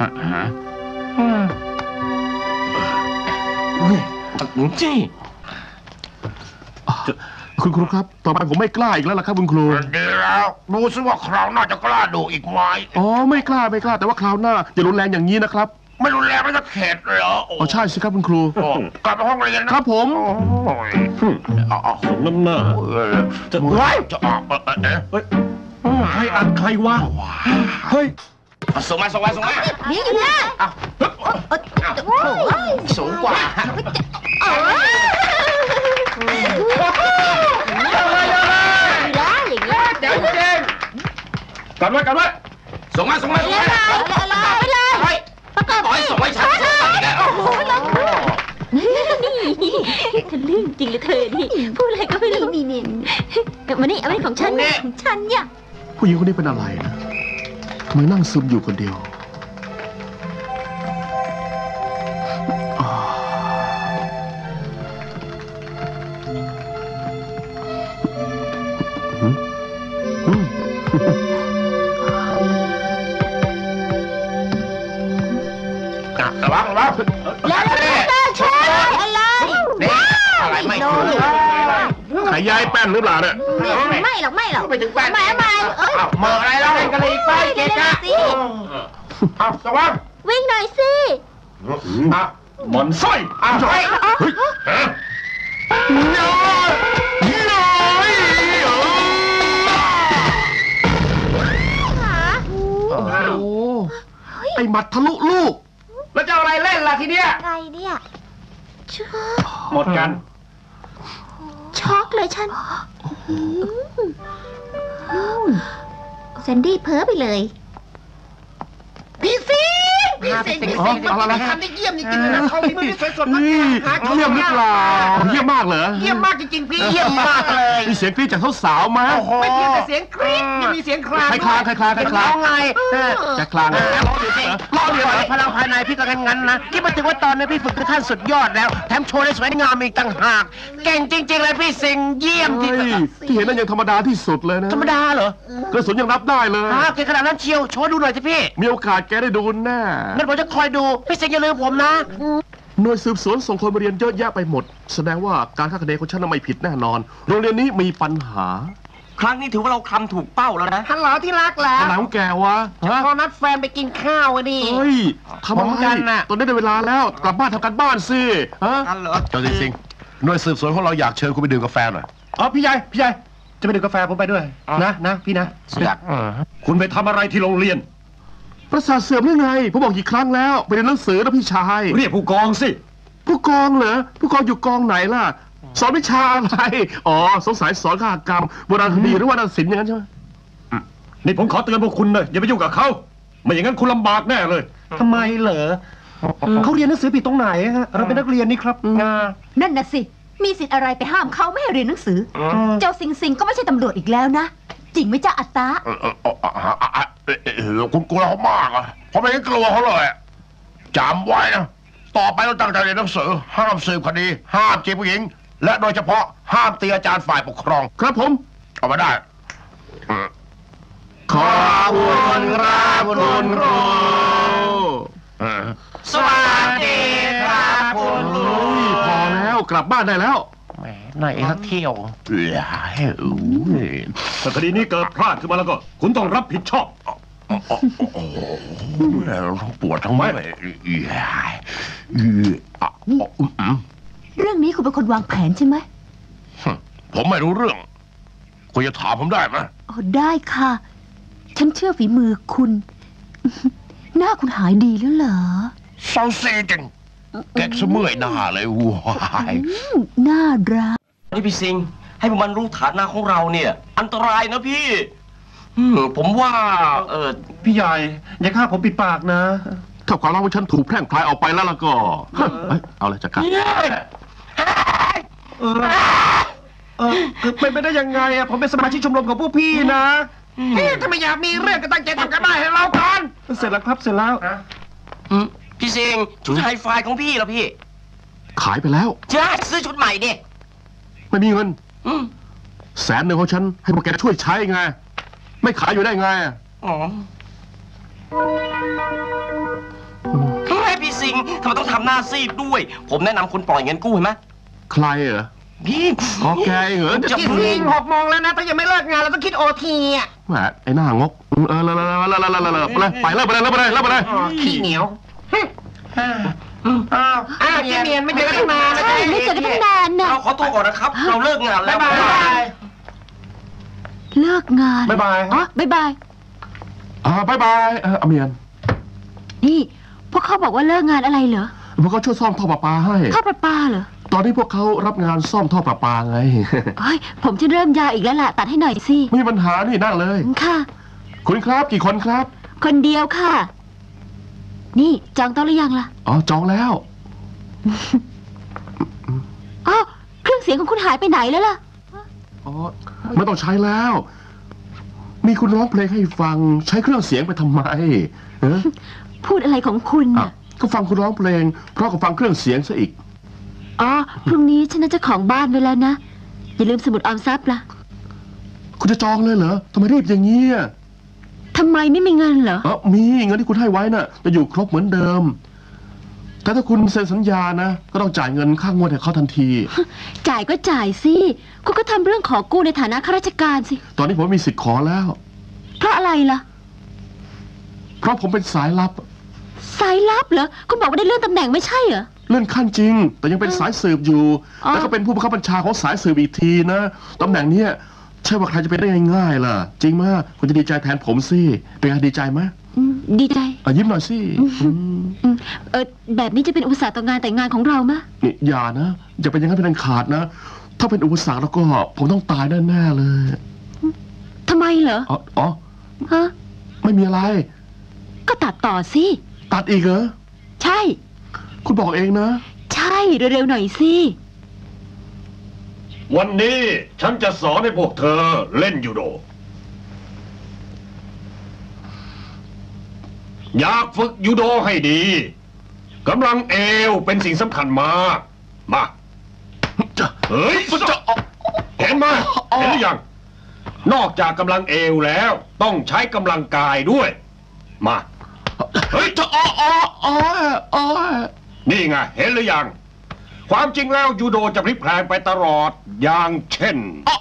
จี้คุณครูครับ ต่อไปผมไม่กล้าอีกแล้วล่ะครับคุณครูดีแล้วดูซิว่าคราวหน้าจะกล้าดูอีกไหมอ๋อไม่กล้าไม่กล้าแต่ว่าคราวหน้าอย่ารุนแรงอย่างนี้นะครับไม่รุนแรงไม่จะเข็ดเลยเหรออ๋อใช่สิครับคุณครูโอ้กลับไปห้องเรียนนะครับผมโอ้ยเอาเอาสมน้ำหน้าเออจะเฮ้ยจะออกเออเออเอ๊ะเฮ้ยใครอัดใครวะเฮ้ยเอาส่งมาส่งมาส่งมาเดี๋ยวอยู่นะเอา สูงกว่าเออแล้วอย่างเงี้ยเดี๋ยวเจงกันไว้กันไว้ส่งมาส่งมาส่งเดี๋ยวมาเลยไปเลยเฮ้ยประกอบขอให้ส่งให้ฉันส่งมาอีกแล้วโอ้โหลงนี่ทะลึ่งจริงเลยเธอนี่พูดอะไรก็ไม่รู้นี่นี่มานี่เอาไว้ของฉันนะของฉันเนี่ยผู้หญิงคนนี้เป็นอะไรนะทำไมนั่งซึมอยู่คนเดียวอ่าอืมอืมอ่ะระวังระวังแล้วแล้วเธออะไรนี่อะไรไม่ถูกขายยายแป้นหรือเปล่าเนี่ยไม่หรอกไม่หรอกไปถึงแป้นไม่ไม่เอ้ยเอาเมื่ออะไรแล้วกันเลยไปเกะกะเอาระวังวิ่งหน่อยสิเอาหมอนสร้อยเอาไปเฮ้ยน้อยน้อยโอ้โหไอหมัดทะลุลูกแล้วจะเอาอะไรเล่นล่ะทีเนี้ยไงเนี่ยชื่อหมดกันโอ้ช็อกเลยฉันแซนดี้เพ้อไปเลยพี่สิงพี่สิงพี่สิงมันทำได้เยี่ยมจริงๆนะเขาไม่ได้สวยสดมากหาเยี่ยมหรือเปล่าเยี่ยมมากเหรอเยี่ยมมากจริงๆพี่เยี่ยมมากเลยมีเสียงกรี๊ดจากสาวๆมาไม่เพียงแต่เสียงกรี๊ดยังมีเสียงคลางใครคลางใครคลางใครคลางไงจะคลางเหรอรออยู่พลังภายในพี่ก็งั้นๆนะที่มาถึงว่าตอนนี้พี่ฝึกถึงขั้นสุดยอดแล้วแถมโชว์ได้สวยงามอีกต่างหากเก่งจริงๆเลยพี่สิงเยี่ยมที่เฮ้ยที่เห็นนั่นยังธรรมดาที่สุดเลยนะธรรมดาเหรอกระสุนยังรับได้เลยฮะเก่งขนาดนั้นเชียวโชว์ดูหน่อยสิพี่มีโอกาสแกได้ดูแน่งั้นผมจะคอยดูพี่สิงอย่าลืมผมนะหน่วยสืบสวนส่งคนมาเรียนเยอะแยะไปหมด แสดงว่าการคาดคะเนของฉันน่ะไม่ผิดแน่นอน โรงเรียนนี้มีปัญหาครั้งนี้ถือว่าเราคำถูกเป้าแล้วนะฮัลโหลที่รักแล้อะวไรของแกวะฮะพอนัดแฟนไปกินข้าวอะดิเฮ้ยทำผมอะไรกันน่ะตอนนี้ได้เวลาแล้วกลับบ้านทำการบ้านสิฮะกันเหรอเจ้าสิงหน่วยสืบสวนของเราอยากเชิญคุณไปดื่มกาแฟหน่อยอ๋อพี่ใหญ่พี่ใหญ่จะไปดื่มกาแฟผมไปด้วย นะนะพี่นะจัดคุณไปทำอะไรที่โรงเรียนประสาทเสื่อมหรือไงผมบอกกี่ครั้งแล้วไปเรียนหนังสือนะพี่ชายเรียกผู้กองสิผู้กองเหรอผู้กองอยู่กองไหนล่ะ สอนวิชาอะไรอ๋อสงสัยสอนฆาตกรรมโบราณคดีหรือว่านาฏศิลป์อย่างนั้นใช่ไหมนี่ผมขอเตือนพวกคุณเลยอย่าไปยุ่งกับเขาไม่อย่างนั้นคุณลำบากแน่เลยทำไมเหรอเขาเรียนหนังสือผิดตรงไหนฮะเราเป็นนักเรียนนี่ครับนั่นน่ะสิ มีสิทธิ์อะไรไปห้ามเขาไม่ให้เรียนหนังสือ เจ้าสิงสิงก็ไม่ใช่ตำรวจอีกแล้วนะ จริงไหมจ๊ะอัตตาเออเออเออเออเออเออเออคุณกลัวเขามากอ่ะเพราะไม่งั้นกลัวเขาเลยจำไว้นะต่อไปเราตั้งใจเรียนหนังสือห้ามสืบคดี ห้ามจีบผู้หญิง และโดยเฉพาะห้ามตีอาจารย์ฝ่ายปกครองครับผมเอามาได้ขอบคุณครับคุณครูสวัสดีครับคุณเฮ้ยพอแล้วกลับบ้านได้แล้วแหมไหนสักเที่ยวเอ้ยถ้าคดีนี้เกิดพลาดขึ้นมาแล้วก็ คุณต้องรับผิดชอบปวดทั้งไม่เอ้ยอ่ะอืมเรื่องนี้คุณเป็นคนวางแผนใช่ไหมผมไม่รู้เรื่อง คุณจะถามผมได้ไหมอ๋อได้ค่ะ ฉันเชื่อฝีมือคุณ หน้าคุณหายดีแล้วเหรอเศร้าซีจังแกะเสมื่อยหน้าเลยว้ายอืมน่ารักนี่พี่สิงห์ให้พวกมันรู้ฐานะของเราเนี่ย อันตรายนะพี่อืมผมว่า เออพี่ใหญ่อย่าฆ่าผมปิดปากนะถ้าความรักของฉันถูกแพร่งพลายออกไปแล้วล่ะก็เฮ้ยเอาเลยจัดการเออเออคือเป็นไปได้ยังไงอะผมเป็นสมาชิกชมรมของพวกพี่นะเอ๊ะถ้าไม่อยากมีเรื่องก็ตั้งใจทำกันบ้านให้เราก่อนเสร็จแล้วครับเสร็จแล้วอืมพี่สิงห์ชุดไฮไฟของพี่เหรอพี่ขายไปแล้วจะซื้อชุดใหม่ดิไม่มีเงินอืมแสนหนึ่งของฉันให้พวกแกช่วยใช้ไง ไม่ขายอยู่ได้ไงอ๋อทำไมพี่สิงห์ทำไมต้องทำหน้าซีดด้วย ผมแนะนำคุณปล่อยเงินกู้เห็นไหมใครเหรอพี่อ๋อแกเหรอจะพี่สิงหกโมงแล้วนะ ถ้ายังไม่เลิกงานเราต้องคิดโอทีอ่ะแหมไอ้หน้างกเออเลิกเลิกเลิกเลิกเลิกเลิกไปเลยไปเลิกไปเลยเลิกไปเลยเลิกไปเลยอ๋อขี้เหนียวอ้าวอ้าวเจเนียนไม่เจอกันตั้งนานนะใช่ไม่เจอกันตั้งนานน่ะเราขอตัวก่อนนะครับ เราเลิกงานแล้วบ๊ายบายเลิกงานบ๊ายบายอ๋อบ๊ายบายอ่าบายบายเอออเมียนนี่ พวกเขาบอกว่าเลิกงานอะไรเหรอพวกเขาช่วยซ่อมท่อประปาให้ข้าวประปาเหรอตอนนี้พวกเขารับงานซ่อมท่อประปาไงเฮ้ยผมจะเริ่มยาวอีกแล้วล่ะ ตัดให้หน่อยสิไม่มีปัญหานี่นั่งเลยค่ะคุณครับกี่คนครับคนเดียวค่ะ นี่จองโต๊ะหรือยังล่ะอ๋อจองแล้วอ้าวเครื่องเสียงของคุณหายไปไหนแล้วล่ะอ๋อไม่ต้องใช้แล้ว มีคุณร้องเพลงให้ฟังใช้เครื่องเสียงไปทำไมเออพูดอะไรของคุณอ่ะน่ะก็ฟังคุณร้องเพลง เพราะก็ฟังเครื่องเสียงซะอีกอ๋อพรุ่งนี้ฉันน่าจะของบ้านไว้แล้วนะ อย่าลืมสมุดออมทรัพย์ล่ะคุณจะจองเลยเหรอทำไมรีบอย่างนี้อ่ะทำไมไม่มีเงินเหรอเออมีเงินที่คุณให้ไว้น่ะจะอยู่ครบเหมือนเดิม แต่ถ้าคุณเซ็นสัญญานะ ก็ต้องจ่ายเงินค่างวดให้เขาทันทีจ่ายก็จ่ายสิ คุณก็ทำเรื่องขอกู้ในฐานะข้าราชการสิตอนนี้ผมมีสิทธิ์ขอแล้วเพราะอะไรล่ะเพราะผมเป็นสายลับสายลับเหรอ คุณบอกว่าได้เลื่อนตำแหน่งไม่ใช่เหรอเลื่อนขั้นจริง แต่ยังเป็นสายสืบอยู่อ๋อแล้วก็เป็นผู้บังคับบัญชาของสายสืบอีกทีนะตำแหน่งเนี้ยใช่ว่าใครจะไปได้ง่ายๆล่ะ จริงมากคุณจะดีใจแทนผมสิเป็นไงดีใจไหมอืมดีใจอ่ะยิ้มหน่อยสิอืมอืมเออแบบนี้จะเป็นอุปสรรคต่องานแต่งงานของเรามะนี่อย่านะอย่าเป็นอย่างนั้นเป็นอันขาดนะถ้าเป็นอุปสรรคแล้วก็ผมต้องตายแน่ๆเลยทำไมเหรออ๋ออ๋อฮะไม่มีอะไรก็ตัดต่อสิตัดอีกเหรอใช่คุณบอกเองนะใช่เร็วๆหน่อยสิวันนี้ฉันจะสอนให้พวกเธอเล่นยูโด อยากฝึกยูโดให้ดีกำลังเอวเป็นสิ่งสำคัญมาก มา เฮ้ยเห็นไหมเห็นหรือยัง นอกจากกำลังเอวแล้ว ต้องใช้กำลังกายด้วย มา เฮ้ยจะอ๋ออ๋ออ๋ออ๋อนี่ไง เห็นหรือยัง ความจริงแล้วยูโดจะพลิกแพลงไปตลอด อย่างเช่น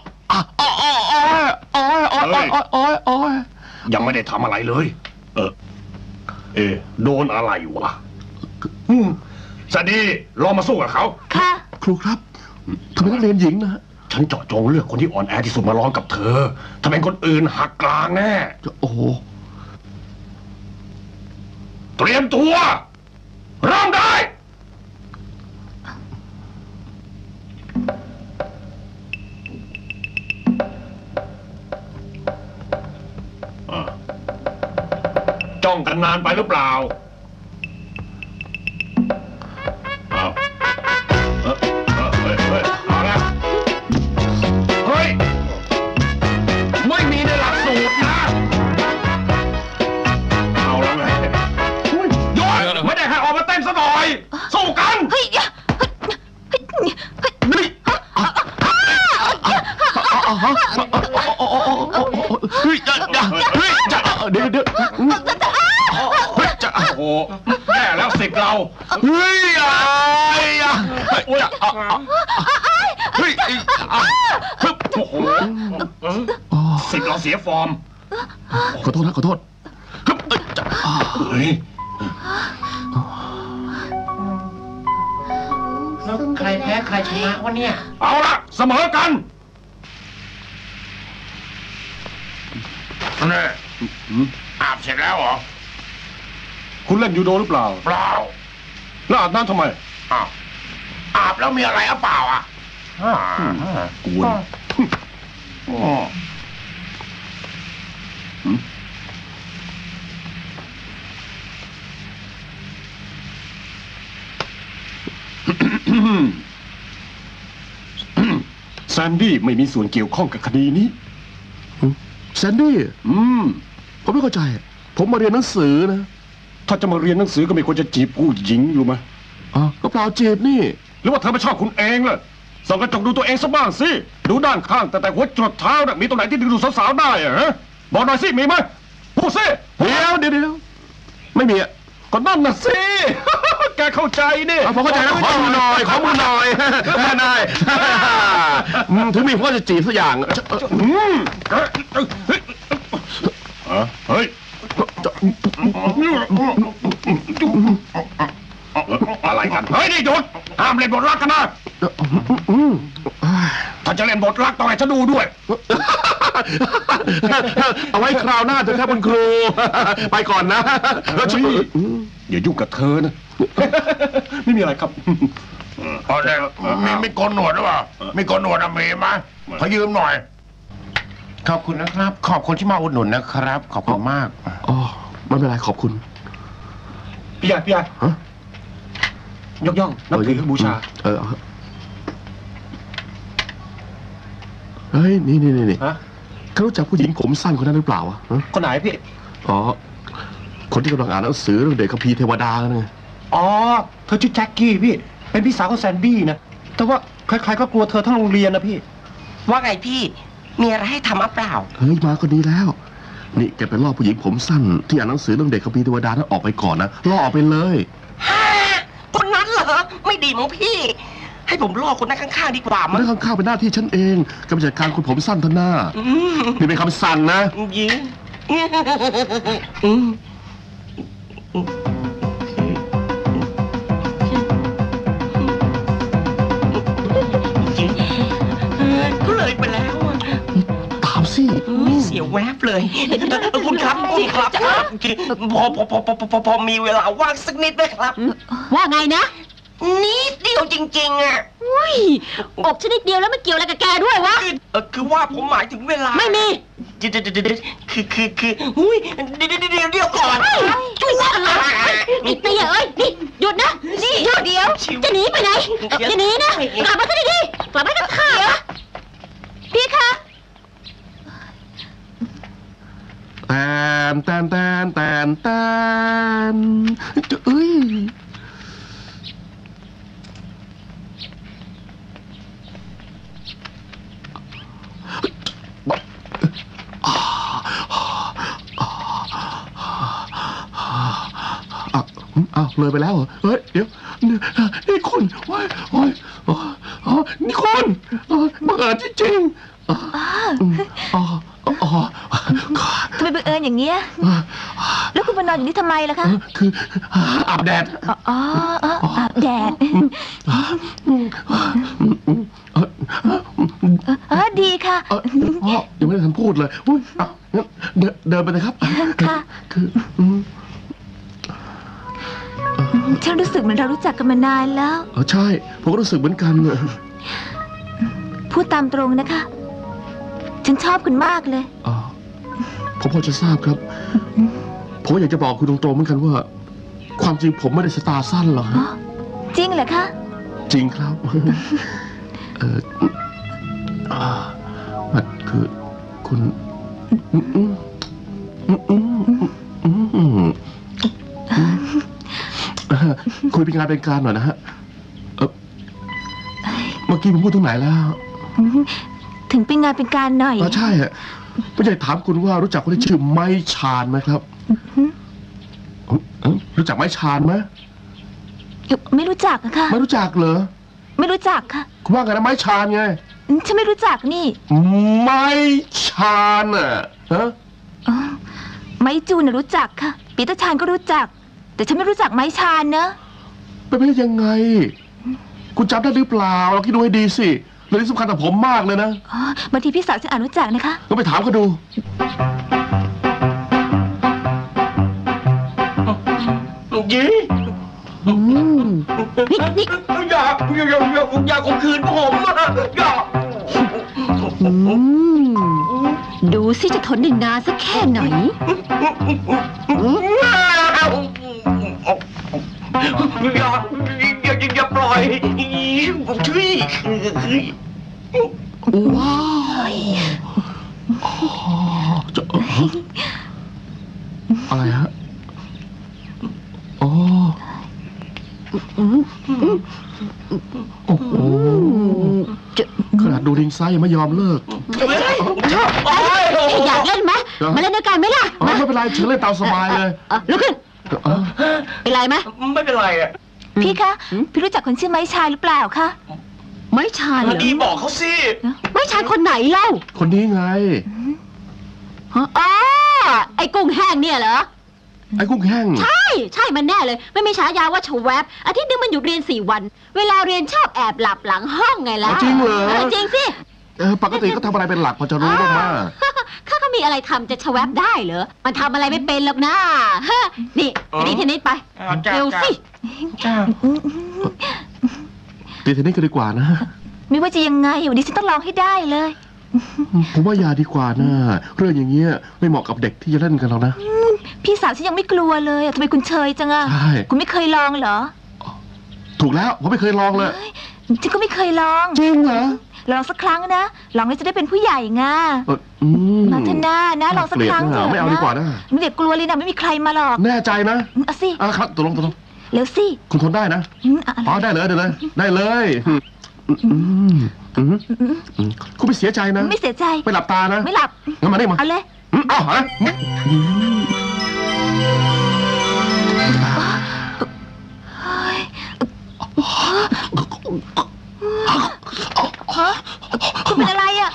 ยังไม่ได้ทำอะไรเลย เออ เอโดนอะไรวะอืมสวัสดีลองมาสู้กับเขาค่ะครูครับทำไมนักเรียนหญิงนะฮะฉันเจาะจงเลือกคนที่อ่อนแอที่สุดมาร้องกับเธอ ถ้าเป็นคนอื่นหักกลางแน่โอ้โหเตรียมตัวเริ่มได้ จ้องกันนานไปหรือเปล่าเอาเออเออเฮ้ยเฮ้ยเอาละเฮ้ย ไม่มีในหลักสูตรนะ เอาแล้วไงหยุดไม่ได้ให้ออกมาเต้นซะหน่อย สู้กันเฮ้ยอย่าเฮ้ยเฮ้ยเฮ้ยจะเดี๋ยวเดี๋ยวเฮ้ยจะโอ้โหแย่แล้วสิบเราเฮ้ยอ่ะเฮ้ยอ่ะเฮ้ยจะเฮ้ยโอ้โหสิบเราเสียฟอร์มขอโทษนะขอโทษเฮ้ยแล้วใครแพ้ใครชนะวะเนี่ยเอาละเสมอกันนี่อาบเสร็จแล้วเหรอคุณเล่นยูโดหรือเปล่าเปล่าแล้วอาบน้ำทำไมอ้าวอาบแล้วมีอะไรหรือเปล่าอ่ะอ่ากวนอ๋อแซนดี้ไม่มีส่วนเกี่ยวข้องกับคดีนี้แซนดี้อืมผมไม่เข้าใจ ผมมาเรียนหนังสือนะถ้าจะมาเรียนหนังสือก็ไม่ควรจะจีบผู้หญิงรู้ไหมอ๋อก็เปล่าจีบนี่หรือว่าเธอไม่ชอบคุณเองล่ะส่องกระจกดูตัวเองสักบ้างสิ ดูด้านข้างแต่แต่หัวจรดเท้าน่ะมีตรงไหนที่ดึงดูดสาวๆได้อะฮะบอกหน่อยสิมีไหมพูดสิเดี๋ยวเดี๋ยวเดี๋ยวไม่มีอ่ะก็นั่นน่ะสิ แกเข้าใจนี่เอาผมเข้าใจแล้วขอมือหน่อย ขอมือหน่อยนายอืมถึงมีพ่อจะจีบสักอย่างอืมเฮ้ยอะไรกัน เฮ้ยนี่หยุดห้ามเล่นบทรักกันนะถ้าจะเล่นบทรักต้องให้ฉันดูด้วยเอาไว้คราวหน้าเถอะครับคุณครู ไปก่อนนะแล้วชีอย่ายุ่งกับเธอนะ ไม่มีอะไรครับเอาเดี๋ยวมีมีโกนหนวดหรือเปล่ามีโกนหนวดอะมีไหมขอยืมหน่อยขอบคุณนะครับ ขอบคุณที่มาอุดหนุนนะครับ ขอบคุณมากอ๋อไม่เป็นไรขอบคุณพี่ใหญ่พี่ใหญ่ฮะยกย่องนับถือบูชาเออเอาเถอะเฮ้ยนี่นี่นี่ฮะเขารู้จักผู้หญิงผมสั้นคนนั้นหรือเปล่าวะฮะคนไหนพี่อ๋อคนที่กำลังอ่านหนังสือเรื่องเด็กคัมภีร์เทวดาไงอ๋อ เธอชื่อแจ็คกี้พี่ เป็นพี่สาวของแซนดี้นะ แต่ว่าใครๆก็กลัวเธอทั้งโรงเรียนนะพี่ว่าไงพี่ มีอะไรให้ทำหรือเปล่าเฮ้ยมาคนนี้แล้ว นี่แกไปล่อผู้หญิงผมสั้นที่อ่านหนังสือเรื่องเด็กคัมภีร์เทวดานั้นออกไปก่อนนะล่อออกไปเลยฮ่า คนนั้นเหรอ ไม่ดีมั้งพี่ ให้ผมล่อคนนั้นข้างๆดีกว่ามั้งเรื่องข้างๆเป็นหน้าที่ฉันเองกำจัดการคนผมสั้นท่านหน้าอืมนี่เป็นคำสั่งนะยิงอืมก็เลยไปแล้วอะตามสิอุ๊ยเสียวแวบเลยคุณครับคุณครับพอพอพอพอพอพอมีเวลาว่างสักนิดไหมครับว่าไงนะนิดเดียวจริงๆอ่ะอุ้ยอกชนิดเดียวแล้วมันเกี่ยวอะไรกับแกด้วยวะคือเออคือว่าผมหมายถึงเวลาไม่มีเดี๋ยวเดี๋ยวเดี๋ยวเดี๋ยวคือคือคืออุ้ยเดี๋ยวเดี๋ยวเดี๋ยวเดี๋ยวก่อนช่วยว่าอะไรไอ้เตี้ยเอ้ยนี่หยุดนะนี่หยุดเดี๋ยวจะหนีไปไหนจะหนีนะกลับมาซะดีๆกลับมาตั้งขาพี่คะแตนแตนแตนแตนแตนเอ้ยอ้าวเลยไปแล้วเหรอเฮ้ยเดี๋ยวนี่คุณโอ้ยโอ้ยอ๋อนี่คุณบังเอิญจริงๆอ๋ออ๋ออ๋อทำไมบังเอิญอย่างเงี้ยแล้วคุณมานอนอยู่นี่ทำไมล่ะคะคืออาบแดดอ๋ออ๋ออาบแดดเออดีค่ะเออพ่อยังไม่ได้ทันพูดเลยอุ้ยเอางั้นเดินเดินไปเลยครับค่ะคือฉันรู้สึกเหมือนเรารู้จักกันมานานแล้วเออใช่ผมก็รู้สึกเหมือนกันพูดตามตรงนะคะ ฉันชอบคุณมากเลยอ๋อผมพอจะทราบครับ ผมอยากจะบอกคุณตรงๆเหมือนกันว่า ความจริงผมไม่ได้สตาร์สั้นหรอกอ๋อ จริงเหรอคะจริงครับ เอออ่ามันคือคุณอืมอืมอืมอืมอืมอืมคุยเป็นงานเป็นการหน่อยนะฮะเออเมื่อกี้ผมพูดตรงไหนแล้วถึงเป็นงานเป็นการหน่อยอ๋อใช่ฮะไม่ใช่ถามคุณว่ารู้จักคนที่ชื่อไม้ชาญไหมครับรู้จักไม้ชาญไหมไม่รู้จักอะค่ะไม่รู้จักเหรอไม่รู้จักค่ะคุณว่าไงนะไม้ชาญไงฉันไม่รู้จักนี่ไม้ชาญน่ะฮะอ๋อ ไม้จูนน่ะรู้จักค่ะปีเตอร์ชานก็รู้จัก แต่ฉันไม่รู้จักไม้ชานนะเป็นไปได้ยังไง คุณจำได้หรือเปล่าเราคิดดูให้ดีสิเรื่องนี้สำคัญกับผมมากเลยนะอ๋อบางทีพี่สาวฉันอ่านรู้จักนะคะก็ไปถามเขาดูยี่นี่นี่อย่าอย่าอย่าอย่าอย่าข่มขืนผมอะอย่าดูสิจะทนได้นานสักแค่ไหนอย่าอย่าอย่าอย่าปล่อยช่วยว้าวจะอะไรฮะอ๋อโอ้โหขนาดดูริงไซยังไม่ยอมเลิกอยากเล่นไหมมาเล่นด้วยกันไหมล่ะอ๋อไม่เป็นไรเชิญเล่นตามสบายเลยลุกขึ้น เป็นไรไหมไม่เป็นไรอ่ะพี่คะ พี่รู้จักคนชื่อไม้ชายหรือเปล่าคะไม่ชายเหรอดีบอกเขาสิไม่ชายคนไหนเล่าคนนี้ไงอ๋อ ไอ้กุ้งแห้งเนี่ยเหรอไอ้กุ้งแห้งใช่ ใช่มันแน่เลย ไม่มีฉายาว่าชวแวบอาทิตย์นึงมันหยุดเรียนสี่วัน เวลาเรียนชอบแอบหลับหลังห้องไงล่ะจริงเหรอจริงสิเออปกติเขาทำอะไรเป็นหลักพอจะรู้บ้างมั้ยข้าก็มีอะไรทำจะชวแวบได้เหรอ มันทำอะไรไม่เป็นหรอกนะฮะนี่ไปดีเทนนิสไปเร็วสิตีเทนนิสกันดีกว่านะไม่ว่าจะยังไงวันนี้ฉันต้องลองให้ได้เลยผมว่าอย่าดีกว่านะเรื่องอย่างเงี้ยไม่เหมาะกับเด็กที่จะเล่นกันหรอกนะพี่สาวฉันยังไม่กลัวเลยทำไมคุณเชยจังอะใช่คุณไม่เคยลองเหรอถูกแล้วผมไม่เคยลองเลยเฮ้ยฉันก็ไม่เคยลองจริงเหรอลองสักครั้งนะลองแล้วจะได้เป็นผู้ใหญ่ไงเอออืมมาเถอะนะนะลองสักครั้งเถอะไม่เอาดีกว่านะเด็กกลัวเลยนะไม่มีใครมาหรอกแน่ใจนะเอาสิอ่ะครับตกลงตกลงเร็วสิคุณทนได้นะอืมอะอ๋อได้เลยได้เลย ได้เลยอืมอืมอืมอืมคุณไม่เสียใจนะไม่เสียใจไม่หลับตานะไม่หลับงั้นมาได้มาเอาเลยอืมเอาฮะอืมเฮ้ยฮะคุณเป็นอะไรอ่ะ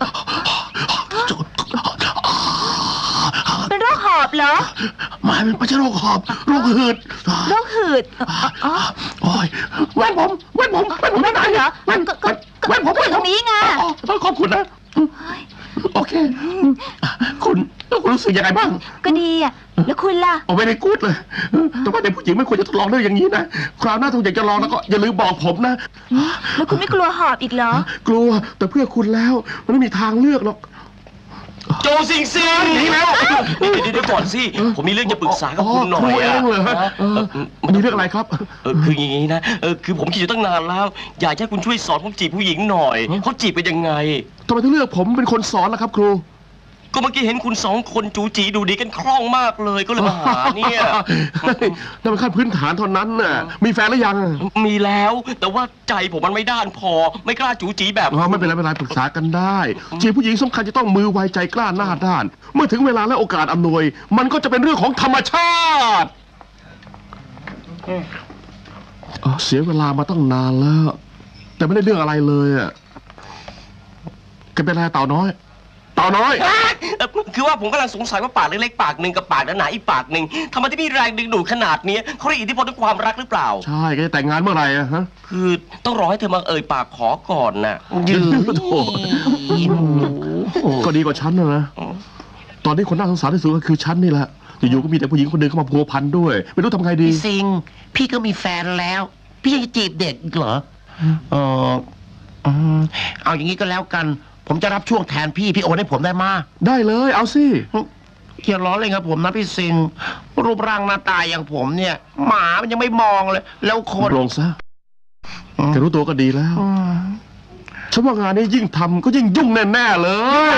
เป็นโรคหอบเหรอไม่ไม่ใช่โรคหอบโรคหืดโรคหืดอ๋อโอ้ยแว่นผมแว่นผมแว่นผมไม่ไหนเหรอแว่นก็ก็แว่นผมก็อยู่ตรงนี้ไงอ๋อขอบคุณนะโอเค คุณคุณรู้สึกยังไงบ้างก็ดีอ่ะแล้วคุณล่ะโอ้ไม่ได้กูดเลย แต่ว่าเด็กผู้หญิงไม่ควรจะทดลองเรื่องอย่างนี้นะ คราวหน้าถ้าอยากจะลองแล้วก็อย่าลืมบอกผมนะแล้วคุณไม่กลัวหอบอีกเหรอกลัวแต่เพื่อคุณแล้วมันไม่มีทางเลือกหรอกโจซิงซิงหนีแล้วเดี๋ยวเดี๋ยวก่อนสิ ผมมีเรื่องจะปรึกษากับคุณหน่อยครูเออะงเหรอเออมีเรื่องอะไรครับเออคืออย่างนี้นะ เออคือผมคิดอยู่ตั้งนานแล้ว อยากให้คุณช่วยสอนผมจีบผู้หญิงหน่อยเขาจีบเป็นยังไงทำไมถึงเลือกผมเป็นคนสอนล่ะครับครูก็เมื่อกี้เห็นคุณสองคนจูจีดูดีกันคล่องมากเลยก็เลยมาหาเนี่ยเฮ้ยนั่นเป็นขั้นพื้นฐานเท่านั้นน่ะ มีแฟนหรือยังมีแล้วแต่ว่าใจผมมันไม่ด้านพอ ไม่กล้าจูจีแบบอ๋อไม่เป็นไรไม่เป็นไรปรึกษากันได้จีบผู้หญิงสำคัญจะต้องมือไวใจกล้าหน้าด้าน เมื่อถึงเวลาและโอกาสอำนวย มันก็จะเป็นเรื่องของธรรมชาติอ๋อเสียเวลามาตั้งนานแล้ว แต่ไม่ได้เรื่องอะไรเลยอ่ะแกเป็นอะไรเต่าน้อย เต่าน้อยเอ่อคือว่าผมกำลังสงสัยว่าปากเล็กๆปากหนึ่งกับปากหนาๆอีกปากหนึ่งทำไมที่มีแรงดึงดูดขนาดนี้เขาเรียกอิทธิพลด้วยความรักหรือเปล่าใช่แกจะแต่งงานเมื่อไหร่อะฮะคือต้องรอให้เธอมาเอ่ยปากขอก่อนน่ะยืนโถก็ดีกว่าฉันนะนะ ตอนนี้คนน่าสงสารที่สุดก็คือฉันนี่แหละ อยู่ๆก็มีแต่ผู้หญิงคนหนึ่งเข้ามาพัวพันด้วย ไม่รู้ทำไงดีพี่ซิง พี่ก็มีแฟนแล้ว พี่ยังจะจีบเด็กอีกเหรอ เอออืมเอาอย่างนี้ก็แล้วกัน ผมจะรับช่วงแทนพี่ พี่โอนให้ผมได้มาได้เลย เอาสิอย่าล้อเลยครับผมนะพี่ซิง รูปร่างหน้าตาอย่างผมเนี่ย หมามันยังไม่มองเลย แล้วคนลงซะแกรู้ตัวก็ดีแล้วอืมฉันว่างานนี้ยิ่งทำก็ยิ่งยุ่งแน่ๆเลย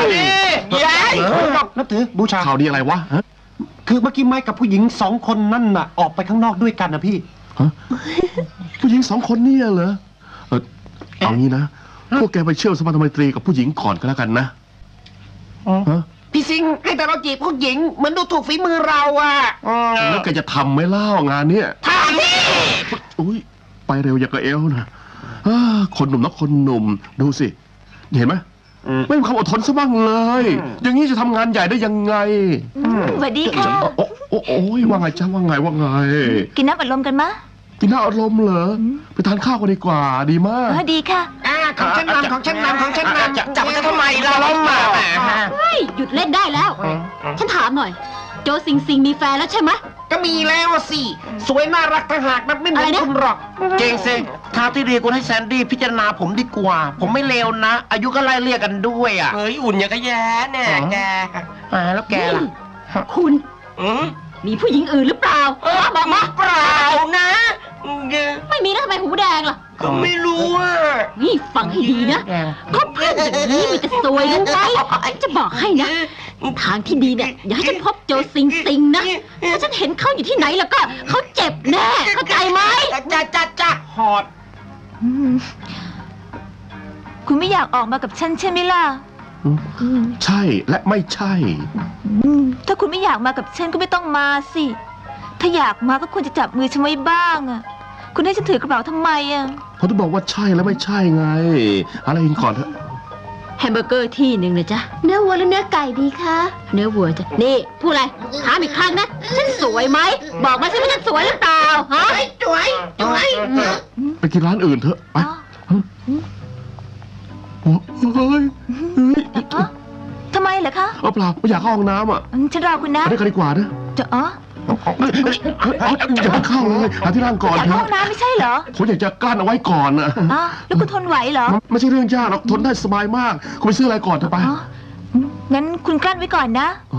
ยายเออนับถือบูชาข่าวดีอะไรวะฮะคือเมื่อกี้ไม้กับผู้หญิงสองคนนั่นน่ะ ออกไปข้างนอกด้วยกันนะพี่ฮะผู้หญิงสองคนเนี่ยเหรอเออเอางี้นะ พวกแกไปเชื่อมสมพันธไมตรีกับผู้หญิงก่อนก็แล้วกันนะฮะพี่ซิงให้แต่เราจีบผู้หญิงเหมือนดูถูกฝีมือเราอะอืมแล้วแกจะทำไหมเล่างานเนี้ยถามพี่อุ้ยไปเร็วอย่างกระเอวนะอ่าคนหนุ่มนะคนหนุ่มดูสิ เห็นไหมไม่มีความอดทนซะบ้างเลย อย่างนี้จะทำงานใหญ่ได้ยังไงสวัสดีค่ะโอ้โอ้โอ้ยว่าไงจ้าว่าไงว่าไงกินน้ำอัดลมกันมะกินน้ำอารมณ์เหรอไปทานข้าวกันดีกว่าดีมากเออดีค่ะอ่าของฉันนำของฉันนำของฉันนำจะจับมันจะทำไมล่ะล้มมาแหมเฮ้ย หยุดเล่นได้แล้ว ฉันถามหน่อย โจซิงซิงมีแฟนแล้วใช่ไหมก็มีแล้วสิ สวยน่ารักต่างหากนะไม่เหมือนอะไรนะคุณหรอกเจงซิทางที่ดีคุณให้แซนดี้พิจารณาผมดีกว่า ผมไม่เลวนะ อายุก็ไล่เลี่ยกันด้วยอ่ะเฮ้ยอุ่นอย่างกะแย่เนี่ยแกอ่าแล้วแกล่ะคุณอืมมีผู้หญิงอื่นหรือเปล่าเออบอกมาเปล่านะแกไม่มีแล้วทำไมหูแดงล่ะก็ไม่รู้อ่ะนี่ฟังให้ดีนะคบเพื่อนอย่างนี้มีแต่ซวยรู้ไหมจะบอกให้นะ ทางที่ดีเนี่ยอย่าให้ฉันพบโจซิงซิงนะถ้าฉันเห็นเขาอยู่ที่ไหนแล้วก็เขาเจ็บแน่เข้าใจไหมจ้าจ้าจ้าหอดอืมคุณไม่อยากออกมากับฉันใช่ไหมล่ะใช่และไม่ใช่อืมถ้าคุณไม่อยากมากับฉันก็ไม่ต้องมาสิ ถ้าอยากมาก็ควรจะจับมือฉันไว้บ้างอะคุณให้ฉันถือกระเป๋าทำไมอะเพราะที่บอกว่าใช่และไม่ใช่ไง อะไรกินก่อนเถอะแฮมเบอร์เกอร์ที่หนึ่งนะจ๊ะ เนื้อวัวหรือเนื้อไก่ดีคะ เนื้อวัวจ้ะ นี่พูดอะไรถามอีกครั้งนะ ฉันสวยไหม บอกมาสิว่าฉันสวยหรือเปล่า ฮะสวยสวยไปกินร้านอื่นเถอะไปอ๋อโอ้เฮ้ยเฮ้ยอ๋อทำไมเหรอคะเอาเปล่าไม่อยากเข้าห้องน้ำอ่ะอืมฉันรอคุณนะไปด้วยกันดีกว่านะจะอ๋อเฮ้ยเฮ้ยเฮ้ยอย่าเพิ่งเข้าเลยหาที่นั่งก่อนอยากเถเข้าอะห้องน้ำไม่ใช่เหรอผมอยากจะกลั้นเอาไว้ก่อนนะอ๋อแล้วคุณทนไหวเหรอมันไม่ใช่เรื่องยากหรอกทนได้สบายมาก คุณไปซื้ออะไรก่อนเถอะไปอ๋ออืมงั้นคุณกลั้นไว้ก่อนนะอ๋อ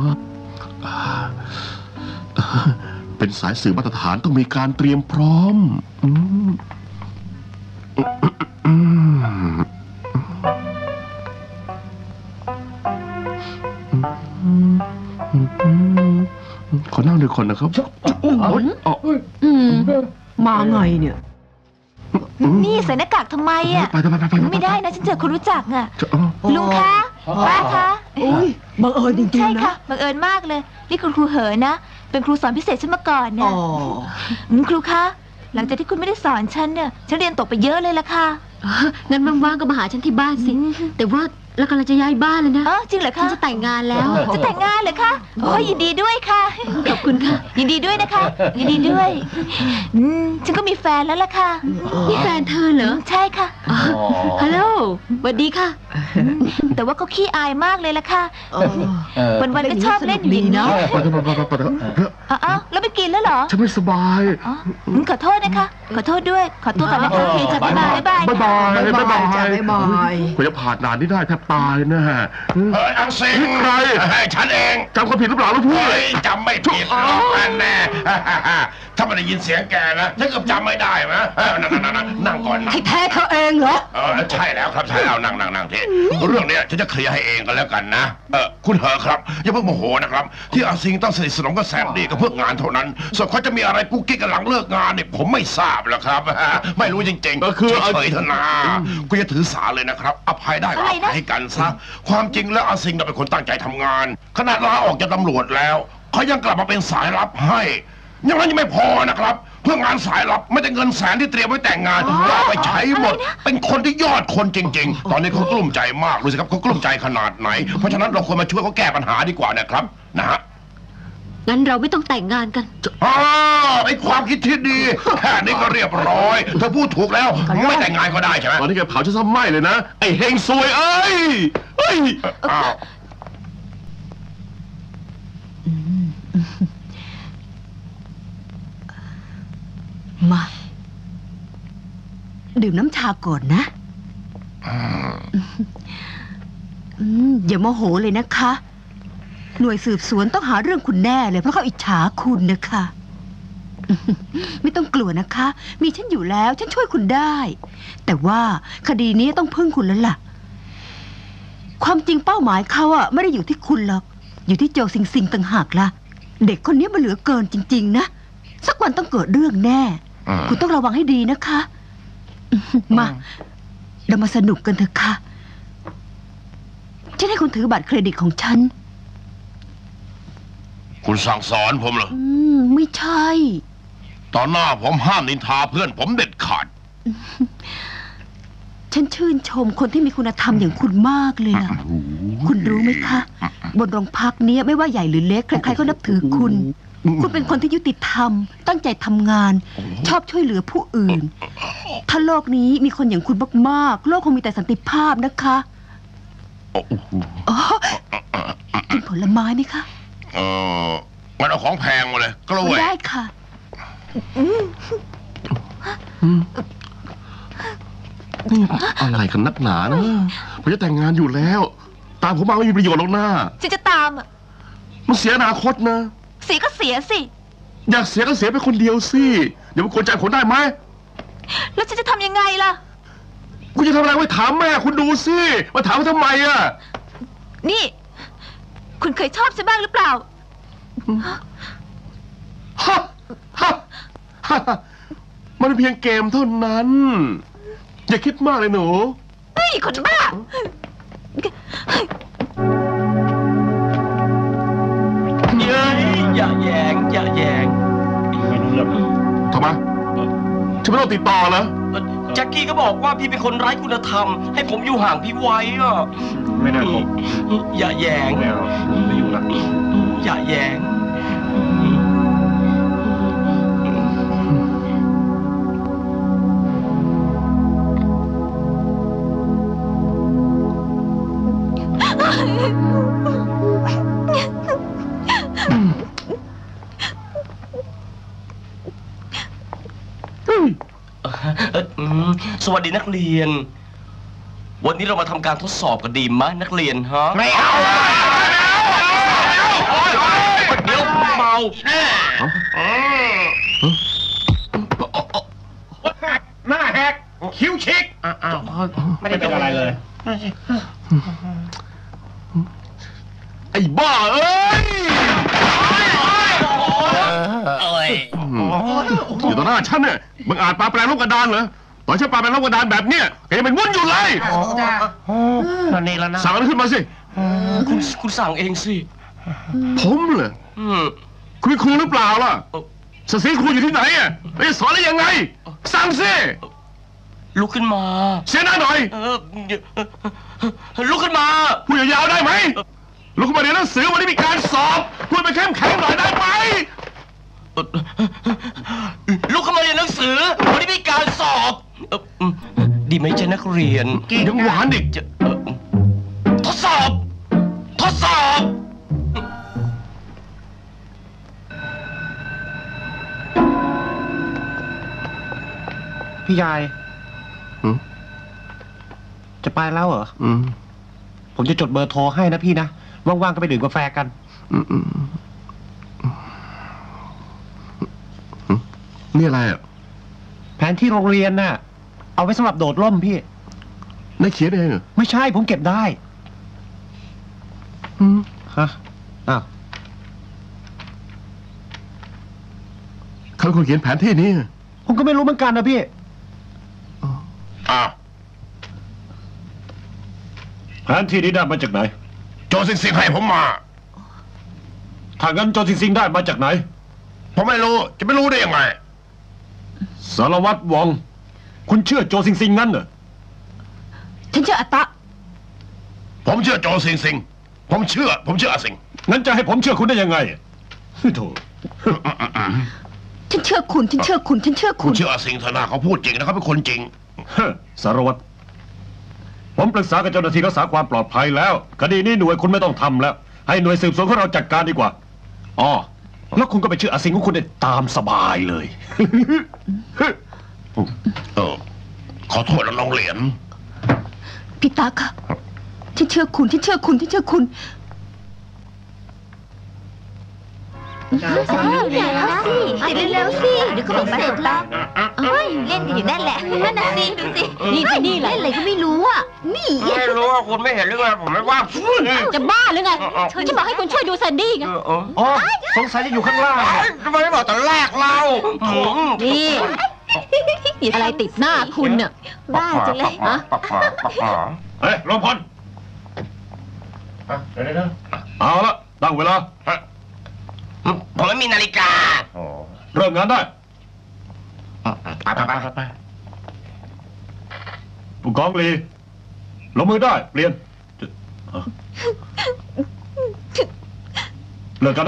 เป็นสายสื่อมาตรฐานต้องมีการเตรียมพร้อมอืมอืมขอนั่งด้วยคนนะครับโอ้ยอ๋ออืมมาไงเนี่ยนี่ใส่หน้ากากทำไมอะไปไปไปไปไปไม่ได้นะฉันเจอคนรู้จักอะอ๋อลุงคะป้าคะอุ้ยบังเอิญจริงใช่ๆค่ะนะบังเอิญมากเลย นี่คุณครูเหอนะ เป็นครูสอนพิเศษฉันมาก่อนอ๋เนี่อยอืมครูคะ หลังจากที่คุณไม่ได้สอนฉันเนี่ย ฉันเรียนตกไปเยอะเลยล่ะค่ะงั้นว่างๆก็มาหาฉันที่บ้านสิ แต่ว่าแล้วกำลังจะย้ายบ้านเลยนะอ๋อจริงเหรอฉันคะจะแต่งงานแล้วจะแต่งงานเหรอคะโอ้ยยินดีด้วยค่ะขอบคุณค่ะยินดีด้วยนะคะ ยินดีด้วยอืมฉันก็มีแฟนแล้วล่ะค่ะนี่แฟนเธอเหรอใช่ค่ะฮัลโหลสวัสดีค่ะแต่ว่าเขาขี้อายมากเลยล่ะค่ะวันวันๆก็ชอบเล่นอยู่อย่างนี้อ๋อแล้วไปกินแล้วเหรอฉันไม่สบายอ๋ออืมขอโทษนะคะ ขอโทษด้วย ขอตัวก่อนนะคะโอเคจ้ะบ๊ายบายบ๊ายบายบ๊ายบายบ๊ายบายจ้ะบ๊ายบายกว่าจะผ่านด่านนี้ได้แทบตายนะฮะเฮ้ยอังสิงใครฉันเองจำความผิดหรือเปล่าลูกพี่เฮ้ยจำไม่ผิดหรอกอันแน่ ถ้าไม่ได้ยินเสียงแกนะฉันก็จำไม่ได้นะเออนั่งนั่งนั่งนั่งก่อนนะที่แท้เธอเองเหรอเออใช่แล้วครับใช่แล้วนั่งนั่งนั่งทีเรื่องเนี้ยฉันจะเคลียร์ให้เองกันแล้วกันนะเออคุณเหอครับอย่าเพิ่งโมโหนะครับที่อาซิงต้องสนิทสนมกับแซมดี้ก็เพื่องานเท่านั้นส่วนเขาจะมีอะไรกุ๊กกิ๊กกันหลังเลิกงานเนี่ยผมไม่ทราบแล้วครับไม่รู้จริงๆก็คือเฉยๆเถอะนะคุณจะถือสาเลยนะครับอภัยได้ก็อภัยให้กันซะความจริงแล้วอาซิงน่ะเป็นคนตั้งใจทำงานขนาดลาออกจากตำรวจแล้วเขายังกลับมาเป็นสายลับให้ยังนั้นยังไม่พอนะครับเพื่องานสายลับไม่ได้เงินแสนที่เตรียมไว้แต่งงานเราไปใช้หมดเป็นคนที่ยอดคนจริงๆ ตอนนี้เขากลุ้มใจมากรู้สิครับเขากลุ้มใจขนาดไหนเพราะฉะนั้นเราควรมาช่วยเขาแก้ปัญหาดีกว่านะครับนะฮะงั้นเราไม่ต้องแต่งงานกันอ้าวไอ้ความคิดที่ดีแค่นี้ก็เรียบร้อยเธอพูดถูกแล้วไม่แต่งงานก็ได้ใช่ไหมตอนที่แกเผาฉันซ้ำไหม้เลยนะ ไอ้เฮงซวยเอ้ยเฮ้ยอ้าวมา ดื่มน้ำชาก่อนนะอืมอย่าโมโหเลยนะคะ หน่วยสืบสวนต้องหาเรื่องคุณแน่เลยเพราะเขาอิจฉาคุณนะคะ ไม่ต้องกลัวนะคะ มีฉันอยู่แล้วฉันช่วยคุณได้ แต่ว่าคดีนี้ต้องพึ่งคุณแล้วล่ะ ความจริงเป้าหมายเขาอะไม่ได้อยู่ที่คุณหรอก อยู่ที่โจซิงซิงต่างหากล่ะ เด็กคนนี้มันเหลือเกินจริงๆนะสักวันต้องเกิดเรื่องแน่ คุณต้องระวังให้ดีนะคะ มาเรามาสนุกกันเถอะค่ะฉันให้คุณถือบัตรเครดิตของฉันคุณสั่งสอนผมเหรออืมไม่ใช่ตอนหน้าผมห้ามนินทาเพื่อนผมเด็ดขาดฉันชื่นชมคนที่มีคุณธรรมอย่างคุณมากเลยล่ะ คุณรู้ไหมคะ บนโรงพักเนี้ยไม่ว่าใหญ่หรือเล็กใครๆก็นับถือคุณ คุณเป็นคนที่ยุติธรรม ตั้งใจทำงาน ชอบช่วยเหลือผู้อื่น ถ้าโลกนี้มีคนอย่างคุณมากๆ โลกคงมีแต่สันติภาพนะคะอ๋อกินผลไม้ไหมคะเออมันเอาของแพงมาเลยกล้วยได้ค่ะอะไรกันนักหนานะผมจะแต่งงานอยู่แล้ว ตามผมมาไม่มีประโยชน์หรอกนะฉันจะตามอ่ะมันเสียอนาคตนะเสียก็เสียสิอยากเสียก็เสียไปคนเดียวสิเดี๋ยวมันกวนใจผมได้ไหมแล้วฉันจะทำยังไงล่ะคุณจะทำอะไรไว้ถามแม่คุณดูสิมาถามว่าทำไมอ่ะนี่ คุณเคยชอบฉันบ้างหรือเปล่าฮะฮะฮะมันเป็นเพียงเกมเท่านั้น อย่าคิดมากเลยหนูเฮ้ย คนบ้าเย้ยอย่าแยงอย่าแยงไม่รู้เรื่องทำไมฉันไม่ต้องติดต่อเหรอแจ็คกี้ก็บอกว่าพี่เป็นคนไร้คุณธรรม ให้ผมอยู่ห่างพี่ไว้อะไม่น่าคบอย่าแยงไม่เอาไม่อยู่ละอย่าแยง เอ่ออืมสวัสดีนักเรียน วันนี้เรามาทำการทดสอบกันดีไหมนักเรียนฮะไม่เอาเดี๋ยวเมาหน้าแหกคิ้วชิกไม่ได้เป็นอะไรเลยไอ้บ้าเอ้ยเอ้ยอยู่ต่อหน้าฉันเนี่ยมึงอ่านปลาแปลงรูปกระดานเหรอตอนฉันปลาแปลงรูปกระดานแบบเนี้ยแกยังเป็นวุ่นอยู่เลยตอนนี้แล้วนะสั่งอะไรขึ้นมาสิคุณคุณสั่งเองสิผมเหรออืมคุณเป็นครูหรือเปล่าล่ะศักดิ์ศรีครูอยู่ที่ไหนอ่ะไม่สอนได้ยังไง สั่งสิลุกขึ้นมาเสียหน้าหน่อยเออลุกขึ้นมาพูดยาวๆได้ไหมลุกขึ้นมาเรียนหนังสือวันนี้มีการสอบพูดไปเข้มแข็งหน่อยได้ไหมลุกขึ้นมาเรียนหนังสือวันนี้มีการสอบเอ่อดีไหมเจ้านักเรียนยังหวานอีกจะเอ่อทดสอบ ทดสอบพี่ยายจะไปแล้วเหรออืมผมจะจดเบอร์โทรให้นะพี่นะ ว่างๆก็ไปดื่มกาแฟกันอืมอืมนี่อะไรอ่ะแผนที่โรงเรียนน่ะ เอาไว้สำหรับโดดร่มพี่นายเขียนเองเหรอไม่ใช่ผมเก็บได้อืมฮะ อ้าวใครเป็นคนเขียนแผนที่นี้ผมก็ไม่รู้เหมือนกันนะพี่อ้าวแผนที่นี้ได้มาจากไหนโจซิงซิงให้ผมมาถ้างั้นโจซิงซิงได้มาจากไหนผมไม่รู้ จะไม่รู้ได้ยังไงสารวัตรวองคุณเชื่อโจซิงซิงงั้นเหรอฉันเชื่ออัตตะผมเชื่อโจซิงซิง ผมเชื่อ ผมเชื่ออาสิงงั้นจะให้ผมเชื่อคุณได้ยังไงโถฉันเชื่อคุณ ฉันเชื่อคุณ ฉันเชื่อคุคุณ ณเชื่ออาสิงเถอะนะเขาพูดจริงนะเขาเป็นคนจริงฮะสารวัตรผมปรึกษากับเจ้าหน้าที่รักษาความปลอดภัยแล้วคดีนี้หน่วยคุณไม่ต้องทำแล้ว ให้หน่วยสืบสวนของเราจัดการดีกว่าอ๋อแล้วคุณก็ไปเชื่ออาสิงของคุณได้ตามสบายเลยเออ ขอโทษนะน้องเหรียญพี่ตาค่ะ ฉันเชื่อคุณ ฉันเชื่อคุณ ฉันเชื่อคุณเร็วสิเดี๋ยวเขาไม่เสร็จแล้วเอ้ยเล่นกันอยู่นั่นแหละนั่นน่ะสิดูสินี่ที่นี่แหละเล่นอะไรก็ไม่รู้อ่ะนี่ไม่รู้ว่าคุณไม่เห็นหรือไงผมไม่ว่าจะบ้าหรือไงฉันบอกให้คุณช่วยดูแซนดี้ไงอ๋อ สงสัยจะอยู่ข้างล่างทำไมไม่บอกตอนแรกเราผมนี่อะไรติดหน้าคุณน่ะบ้าจังเลยฮะเฮ้ยรองพลเดี๋ยวเดี๋ยวเอาละตั้งเวลาผมไม่มีนาฬิกาเริ่มงานได้ไปไปไปไปผู้กองลีลงมือได้ เปลี่ยนเลิกกันนะ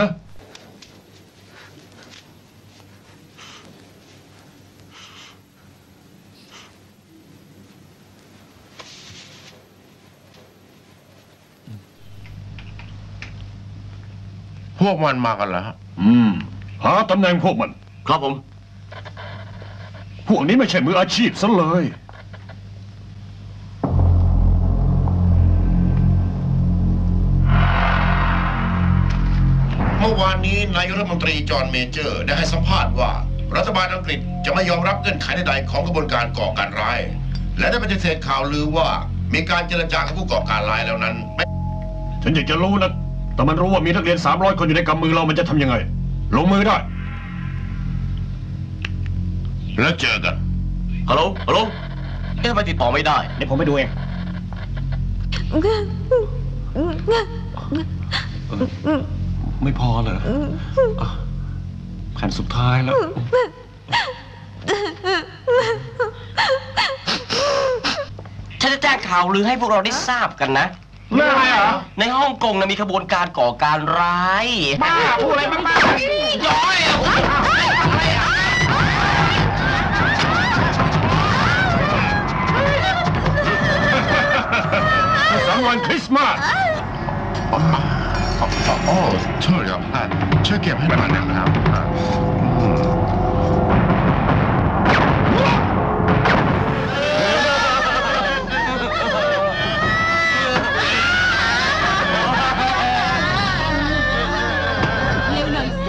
พวกมันมากันแล้วอืม หาตำแหน่งพวกมันครับผมพวกนี้ไม่ใช่มืออาชีพซะเลยเมื่อวานนี้นายกรัฐมนตรีจอห์นเมเจอร์ได้ให้สัมภาษณ์ว่า รัฐบาลอังกฤษจะไม่ยอมรับเงื่อนไขใดๆของกระบวนการก่อการร้าย และได้ปฏิเสธข่าวลือว่ามีการเจรจากับผู้ก่อการร้ายแล้วนั้นฉันอยากจะรู้นะแต่มันรู้ว่ามีนักเรียนสามร้อยคนอยู่ในกำมือเรามันจะทำยังไง ลงมือได้แล้วเจอกันฮัลโหล ฮัลโหลเอ๊ะทำไมติดต่อไม่ได้เดี๋ยวผมไปดูเองไม่พอเหรอแผ่นสุดท้ายแล้วฉันจะแจ้งข่าวลือให้พวกเราได้ทราบกันนะเรื่องอะไรเหรอในฮ่องกงนะมีขบวนการก่อการร้ายบ้าพูดอะไรบ้าๆย้อยสังวันคริสต์มาสอ๋ออ๋อเชิญครับท่านช่วยเก็บให้หน่อยนะครับอืมเร็วหน่อยสิ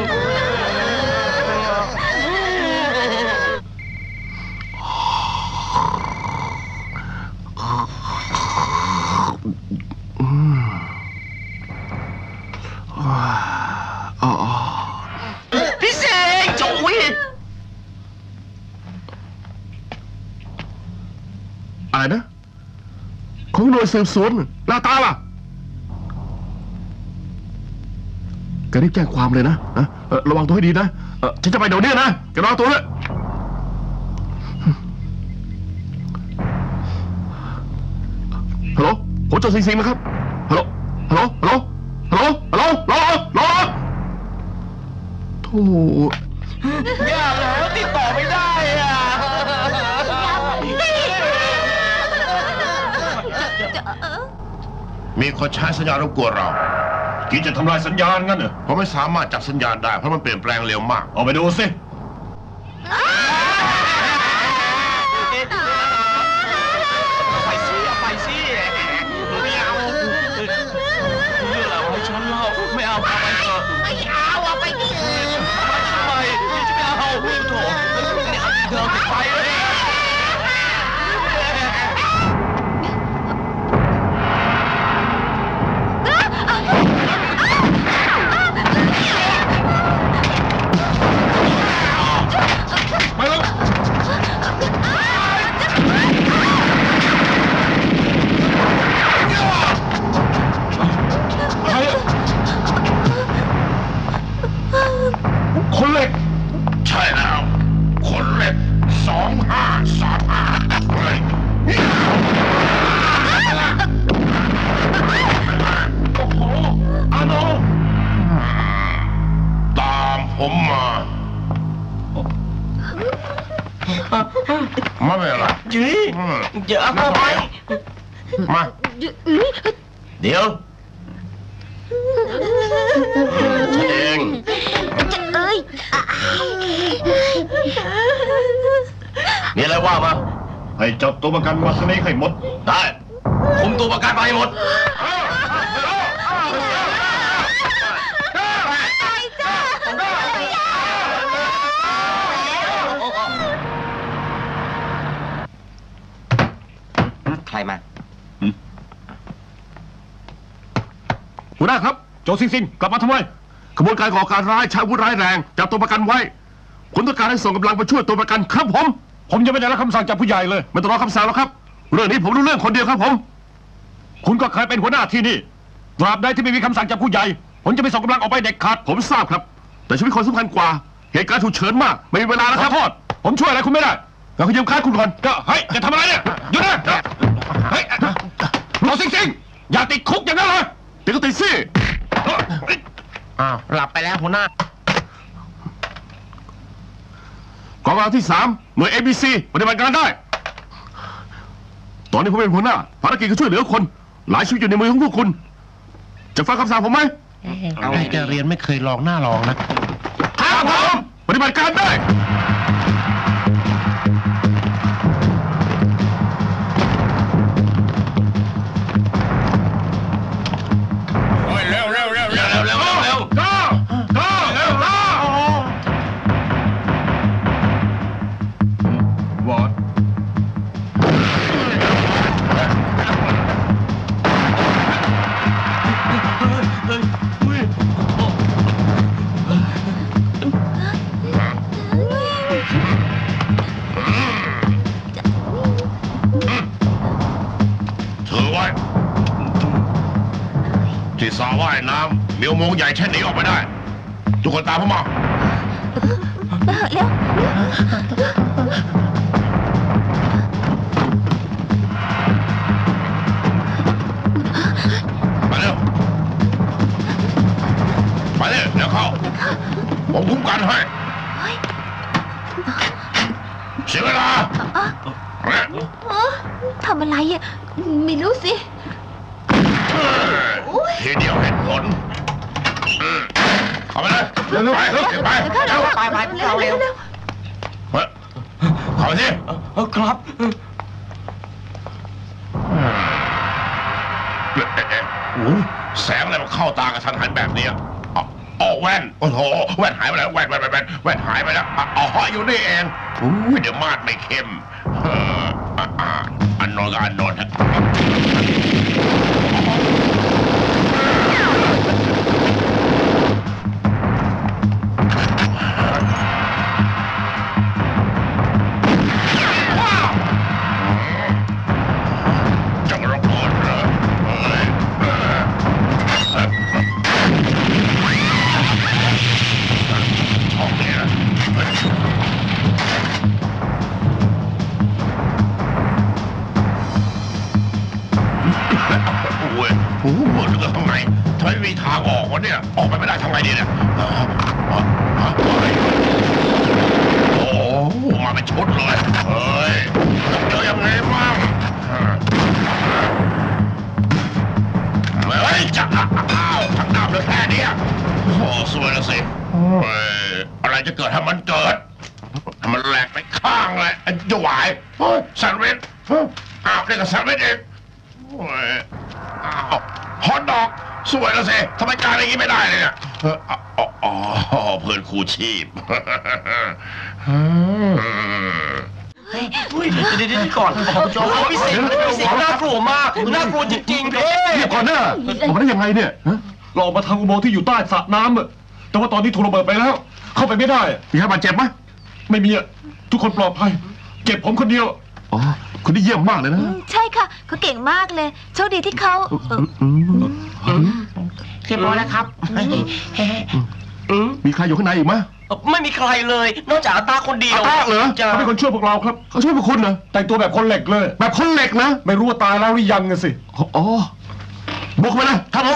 พี่เสกโอ้ยอะไรนะ ของหน่วยสืบสวนลาตาล่ะแกรีบแจ้งความเลยนะนะเอ่อระวังตัวให้ดีนะเอ่อฉันจะไปเดี๋ยวนี้นะแกระวังตัวด้วยผมโจซิงซิงนะครับฮัลโหลฮัลโหลฮัลโหลฮัลโหลฮัลโหลฮัลโหลฮัลโหลโธ่อย่าแล้วติดต่อไม่ได้อ่ะมีคนใช้สัญญาณรบกวนเราคิดจะทำลายสัญญาณงั้นเหรอผมไม่สามารถจับสัญญาณได้เพราะมันเปลี่ยนแปลงเร็วมากเอาไปดูสิไปสิเอาไปสิไม่เอาเรื่องอะไรให้ฉันเล่าไม่เอาเอาไปเถอะไม่เอาเอาไปที่อื่นไปทำไมจะไม่เอาโถไม่เอาเธอไปเลยไปแล้วใครอะคนเหล็กใช่แล้วคนเล็กสองห้าสามห้าโอ้โหอาโนตามผมมาไม่เป็นไรจีอืมอย่าเอาไปมาเดี๋ยวฉันเองจะเอ้ยมีอะไรว่ามาให้จับตัวประกันมาสนี้ให้หมดได้คุมตัวประกันไปให้หมดใครมาหัวหน้าครับโจซิงซิงกลับมาทำไมขบวนการก่อการร้ายใช้อาวุธร้ายแรงจับตัวประกันไว้ผมต้องการให้ส่งกำลังไปช่วยตัวประกันครับผมผมยังไม่ได้รับคำสั่งจากผู้ใหญ่เลยไม่ต้องรอคำสั่งแล้วครับเรื่องนี้ผมรู้เรื่องคนเดียวครับผมคุณก็เคยเป็นหัวหน้าที่นี่ตราบใดที่ไม่มีคำสั่งจากผู้ใหญ่ผมจะไม่ส่งกำลังออกไปเด็ดขาดผมทราบครับแต่ชีวิตคนสำคัญกว่าเหตุการณ์ฉุกเฉินมากไม่มีเวลาแล้วครับขอโทษผมช่วยอะไรคุณไม่ได้เราขยืมค้าคุณก่อนก็เฮ้ยจะทำอะไรเนี่ยหยุดนะเฮ้ยโจซิงซิงอย่าติดคุกอย่างนั้นเลยติดก็ติดสิอ้าวหลับไปแล้วหัวหน้ากองกำลังที่สามหน่วย เอ บี ซี ปฏิบัติการได้ ตอนนี้ผมเป็นหัวหน้าภารกิจคือช่วยเหลือคน หลายชีวิตอยู่ในมือของพวกคุณ จะฟังคำสั่งผมไหมเอาให้แกเรียนไม่เคยลองหน้าลองนะครับผมปฏิบัติการได้เร็วเร็วเร็วเร็วเร็วเร็วเร็วเร็วก็ก็เร็วก็วอดถือไว้ที่สระว่ายน้ำมีอุโมงค์ใหญ่เช่นนี้ออกไปได้ ทุกคนตามผมมาเร็วไปเร็วไปเร็วเดี๋ยวเข้าผมคุ้มกันให้เสียเวลาทำอะไรอ่ะไม่รู้สิทีเดียวเห็นผลเข้าไปเลยไปไปเร็วไปไปเราเร็วเฮ้ยเข้าไปสิครับโอ้แสงอะไรมันเข้าตากระทันหันแบบนี้อ๋อแว่นโอ้โหแว่นหายไปแล้วแว่นแว่นแว่นแว่นหายไปแล้วอ๋ออยู่นี่เองอู้เดี๋ยวมาดไม่เข้มเอออันนนกับอันนนจังรบกวนเหรอช่องนี้นะโอะไรจะเกิดให้มันเกิดให้มันแหลกไปข้างเลยไอ้จะไหวแซนด์วิชอ้าวนี่ก็แซนด์วิชเองอ้าวฮอทดอกสวยแล้วสิทำไมการอย่างนี้ไม่ได้เลยเนี่ยอ๋อเพื่อนครูชีพเฮ้ยเดี๋ยวๆก่อนโจพิเศษพิเศษน่ากลัวมากน่ากลัวจริงๆพี่เดี๋ยวก่อนเนอะออกมาได้ยังไงเนี่ยฮะเราออกมาทางอุโมงค์ที่อยู่ใต้สระน้ำอะแต่ว่าตอนนี้ถูกระเบิดไปแล้ว เข้าไปไม่ได้อะมีใครบาดเจ็บไหมไม่มีอะทุกคนปลอดภัย เก็บผมคนเดียวอ๋อคุณนี่เยี่ยมมากเลยนะใช่ค่ะเขาเก่งมากเลยโชคดีที่เขาเอ่อเรียบร้อยแล้วครับมีใครอยู่ข้างในอีกไหมไม่มีใครเลย นอกจากอาตาคนเดียวอาตาเหรอจะเขาเป็นคนช่วยพวกเราครับเขาช่วยพวกคุณเหรอแต่งตัวแบบคนเหล็กเลยแบบคนเหล็กนะไม่รู้ว่าตายแล้วหรือยังอะสิอ๋อบุกไปเลยครับผม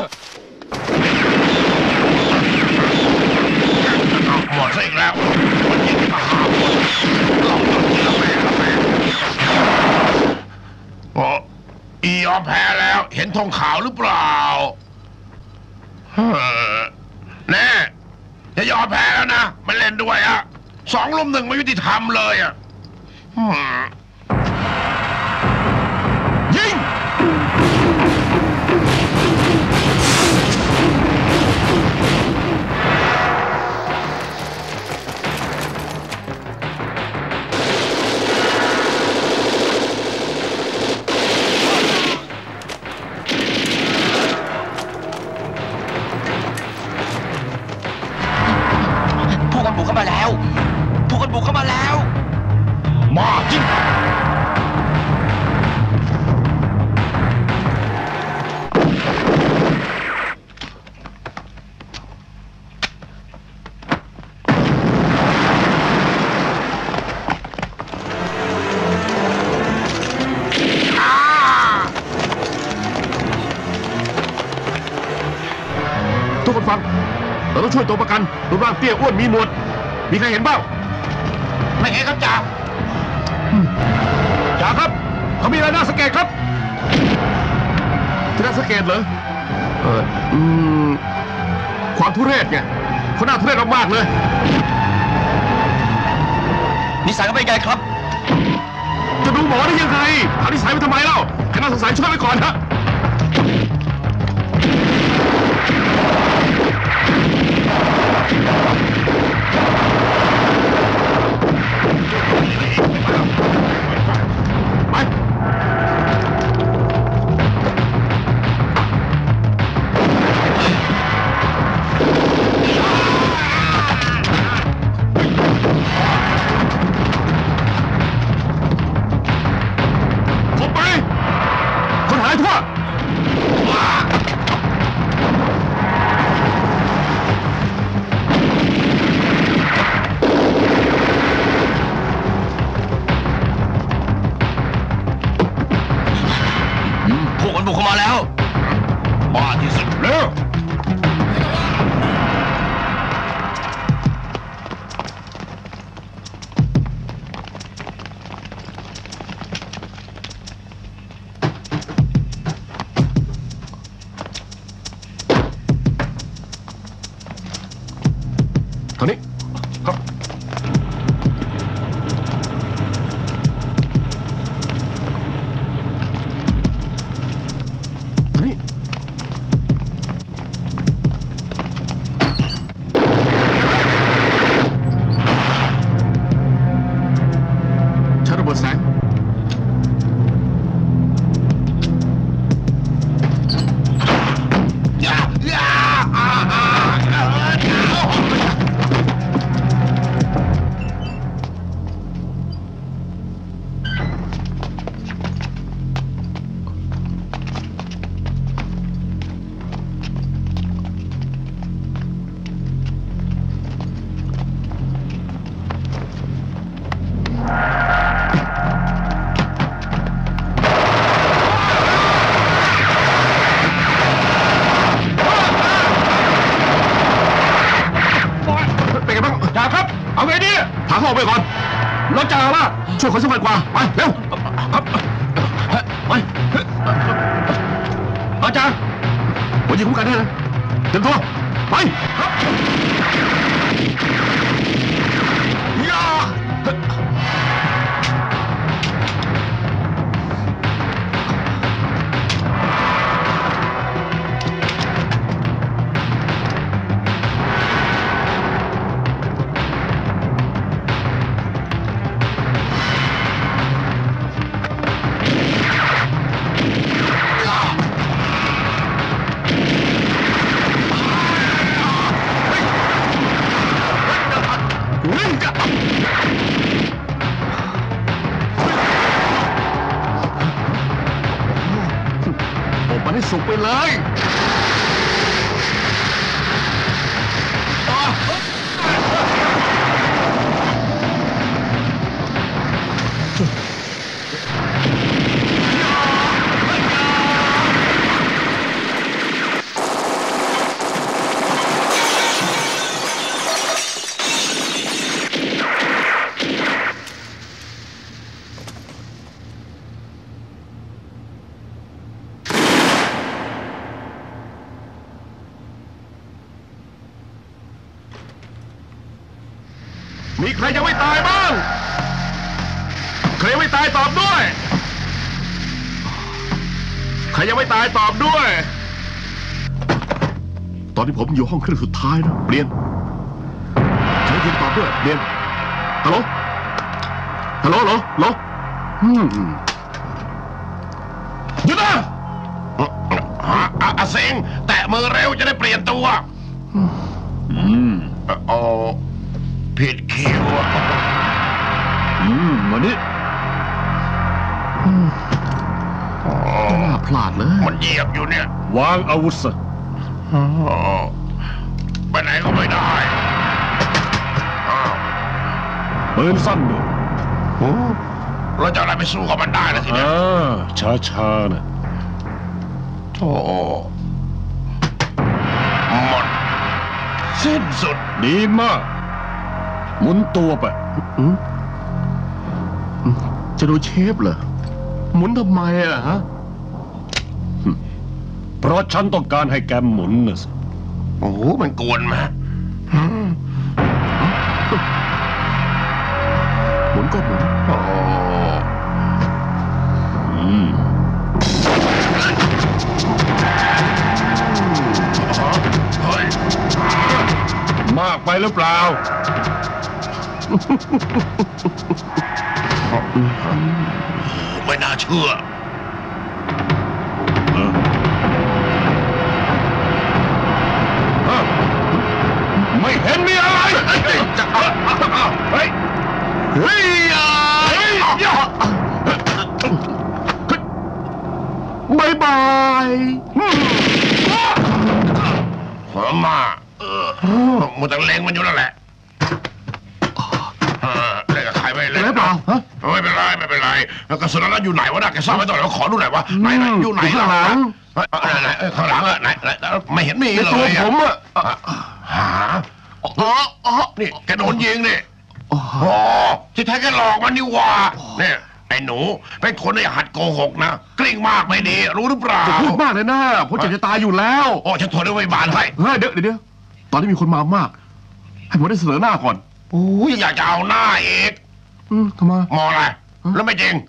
หมดซะอีกแล้วมันยิงมาห้าคนเราต้องกินละแม่ละแม่โอ้อียอมแพ้แล้วเห็นธงขาวหรือเปล่าแน่จะยอมแพ้แล้วนะมันเล่นด้วยอะสองลุมหนึ่งไม่ยุติธรรมเลยอะยิงพวกมันบุกเข้ามาแล้ว พวกมันบุกเข้ามาแล้วมาจริงทุกคนฟังเราต้องช่วยตัวประกันรูปร่างเตี้ยอ้วนมีหนวดมีใครเห็นบ้างไม่เห็นครับจ่าจ่าครับเขามีอะไรน่าสังเกตครับที่น่าสังเกตเหรอเอออืมความทุเรศไงเขาน่าทุเรศมากๆเลยนิสัยก็เป็นไงครับจะดูหมอได้ยังไงหานิสัยไปทำไมเล่าใครน่าสงสัยช่วยไว้ก่อนฮะไปผมไปคนหายทั่วพวกมันบุกเข้ามาแล้วบ้าที่สุดเร็วทางนี้ครับทางนี้ใช้ระเบิดแสงอย่าอย่าอ่าอ่าเออเดี๋ยวเป็นไงบ้างจ่าครับ เอาไงดีถามเขาออกไปก่อนแล้วจ่าว่าช่วยคนสำคัญกว่า ไป เร็วครับไปอาจารย์ผมยิงคุ้มกันได้นะเต็มตัว ไปครับเลยมีใครยังไม่ตายบ้าง ใครยังไม่ตายตอบด้วย ใครยังไม่ตายตอบด้วย ตอนที่ผมอยู่ห้องเครื่องสุดท้ายนะเรียนใช้ทีมตอบด้วยเรียนฮัลโหล ฮัลโหลฮัลโหลฮัลโหลอืมหยุดนะอาเซงแตะมือเร็วจะได้เปลี่ยนตัวอืมโอ้ผิดคิวอืมมานี่ไม่น่าพลาดเลยมันเหยียบอยู่เนี่ยวางอาวุธซะไปไหนก็ไม่ได้อ้าวปืนสั้นด้วยเราจะอะไรไปสู้กับมันได้ล่ะทีอ่เนี้ยาช้าๆนะโธ่หมดสิ้นสุดดีมาก หมุนตัวไปอืมอืมจะดูเชฟเหรอหมุนทำไมอะฮะเพราะฉันต้องการให้แกหมุนนะสิโอ้โหมันกวนมาหมุนก็หมุนโอ้อืมเฮ้ยมากไปหรือเปล่าไม่น่าเชื่อไม่เห็นมีอะไรจะเฮ้ยเฮ้ยบายบายหอมมาเออมันต้องเล็งมันอยู่นั่นแหละเออเล่นกับใครไม่เล่นเล่นเปล่าฮะไม่เป็นไรไม่เป็นไรแล้วกระสุนนั้นอยู่ไหนวะน่ะแกซ่อนไว้ตรงไหนวะขอดูหน่อยวะไหนไหนอยู่ไหนข้างหลังเอ้ยไหนไหนเอ้ยข้างหลังอะไหนไหนไม่เห็นมีในเลตัวยอะผมอะหาอ๋ออ๋อนี่แกโดนยิงนี่อ๋อโอ้ที่แท้แกหลอกมันนี่หว่าเนี่ยไอ้หนูเป็นคนที่หัดโกหกนะกลิ้งมากไม่ดีรู้หรือเปล่าจะพูดมากเลยนะผมเจ็บจะตายอยู่แล้วโอ้ฉันโทรเรียกพยาบาลให้เฮ้ยเดี๋ยวเดี๋ยวตอนนี้มีคนมามาก ให้ผมได้เสนอหน้าก่อนโอ้ยอยากจะเอาหน้าเอกอืมทำไมมองอะไรแล้วไม่จริง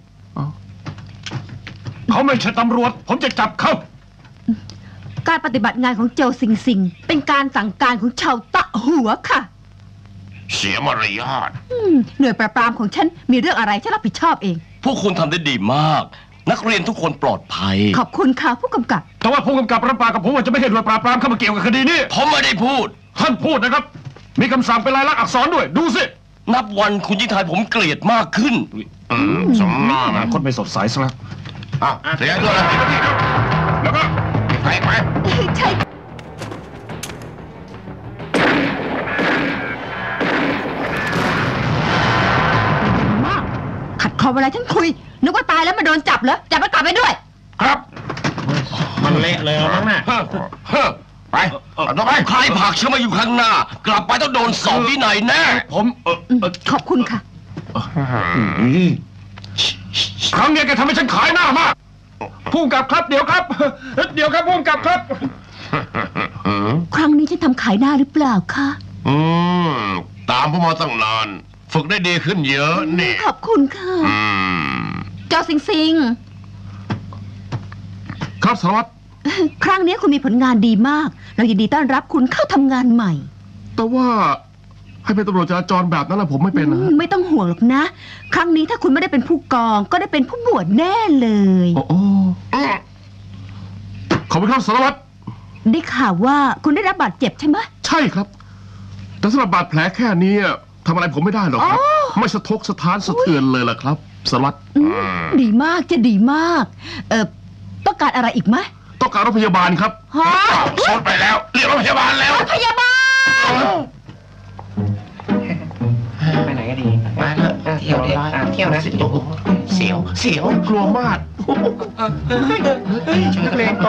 เขาไม่ใช่ตำรวจ ผมจะจับเขาการปฏิบัติงานของโจซิงซิงเป็นการสั่งการของชาวตะหัวค่ะเสียมารยาทอืมหน่วยปราบปรามของฉันมีเรื่องอะไรฉันรับผิดชอบเองพวกคุณทำได้ดีมาก นักเรียนทุกคนปลอดภัยขอบคุณค่ะผู้กำกับแต่ว่าผู้กำกับรับปากกับผมว่าจะไม่ให้หน่วยปราบปรามเข้ามาเกี่ยวกับคดีนี้ผมไม่ได้พูดท่านพูดนะครับ มีคำสั่งเป็นลายลักษณ์อักษรด้วย ดูสินับวันคุณยิ่งทายผมเกลียดมากขึ้นอืมสมน้าอนะนาคตไม่สดใสซะแล้วอ้าวเสียด้วยแล้วแล้วก็ไปไปใช่มากขัดคอเวลาฉันคุย นึกว่าตายแล้วมาโดนจับเหรอจับมันกลับไปด้วยครับมันเละเลยมั้งน่ะเฮ้อไปเอาต่อไปใครผลักฉันมาอยู่ข้างหน้า กลับไปต้องโดนสอบวินัยแน่ผมเอออืมขอบคุณค่ะครั้งเนี้ยแกทำให้ฉันขายหน้ามากผู้กำกับครับเดี๋ยวครับ เดี๋ยวครับผู้กำกับครับครั้งนี้ฉันทำขายหน้าหรือเปล่าคะอืมตามพวกมาตั้งนาน ฝึกได้ดีขึ้นเยอะนี่ขอบคุณค่ะอืมเจ้าซิงซิงครับสารวัตรครั้งนี้คุณมีผลงานดีมาก เรายินดีต้อนรับคุณเข้าทำงานใหม่แต่ว่าให้เป็นตำรวจจราจรแบบนั้นนะผมไม่เป็นนะฮะไม่ต้องห่วงหรอกนะ ครั้งนี้ถ้าคุณไม่ได้เป็นผู้กอง ก็ได้เป็นผู้หมวดแน่เลยโอ้โอ้ขอบคุณครับสารวัตรได้ข่าวว่าคุณได้รับบาดเจ็บใช่ไหมใช่ครับ แต่สำหรับบาดแผลแค่นี้ทำอะไรผมไม่ได้หรอกครับอ๋อไม่สะทกสะท้านสะเทือนเลยล่ะครับสารวัตรอืมดีมากจะดีมาก เออต้องการอะไรอีกไหมต้องการรถพยาบาลครับฮะชนไปแล้วเรียกรถพยาบาลแล้วพยาบาลไปไหนก็ดีมาเถอะเที่ยวดิเที่ยวนะโอ้โหเสียวเสียวกลัวมากนักเลงโต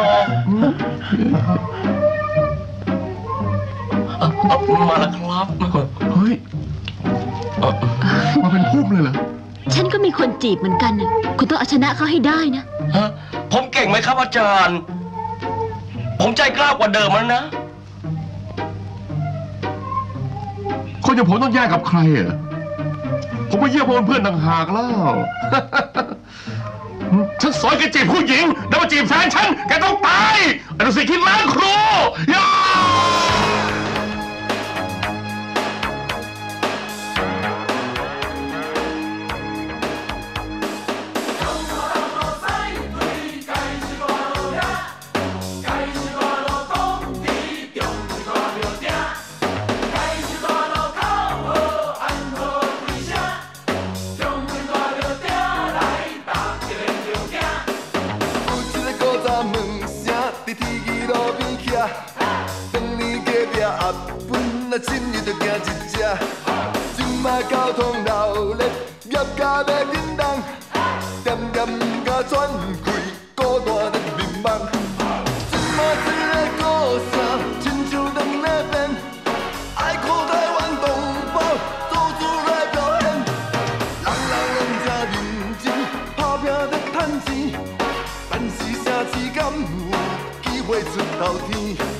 มาแล้วครับเฮ้ยมาเป็นพุ่มเลยเหรอฉันก็มีคนจีบเหมือนกันน่ะคุณต้องเอาชนะเขาให้ได้นะฮะผมเก่งไหมครับอาจารย์ ผมใจกล้ากว่าเดิมแล้วนะคนอย่างผมต้องแยกกับใครเหรอผมไปเยี่ยมเพื่อนต่างหากแล้ว ฉันสอนแกจีบผู้หญิงแล้วมาจีบแฟนฉันแกต้องตายไอ้ดุสิตคิดล้างครูย่า真日就行一只，今摆交通闹热，业价要紧动，点点甲喘气，孤单在迷茫。今摆一个故事，亲像两个变，爱靠台湾同胞做出来表现。人人拢这认真，打拼在趁钱，但是城市敢有机会出头天？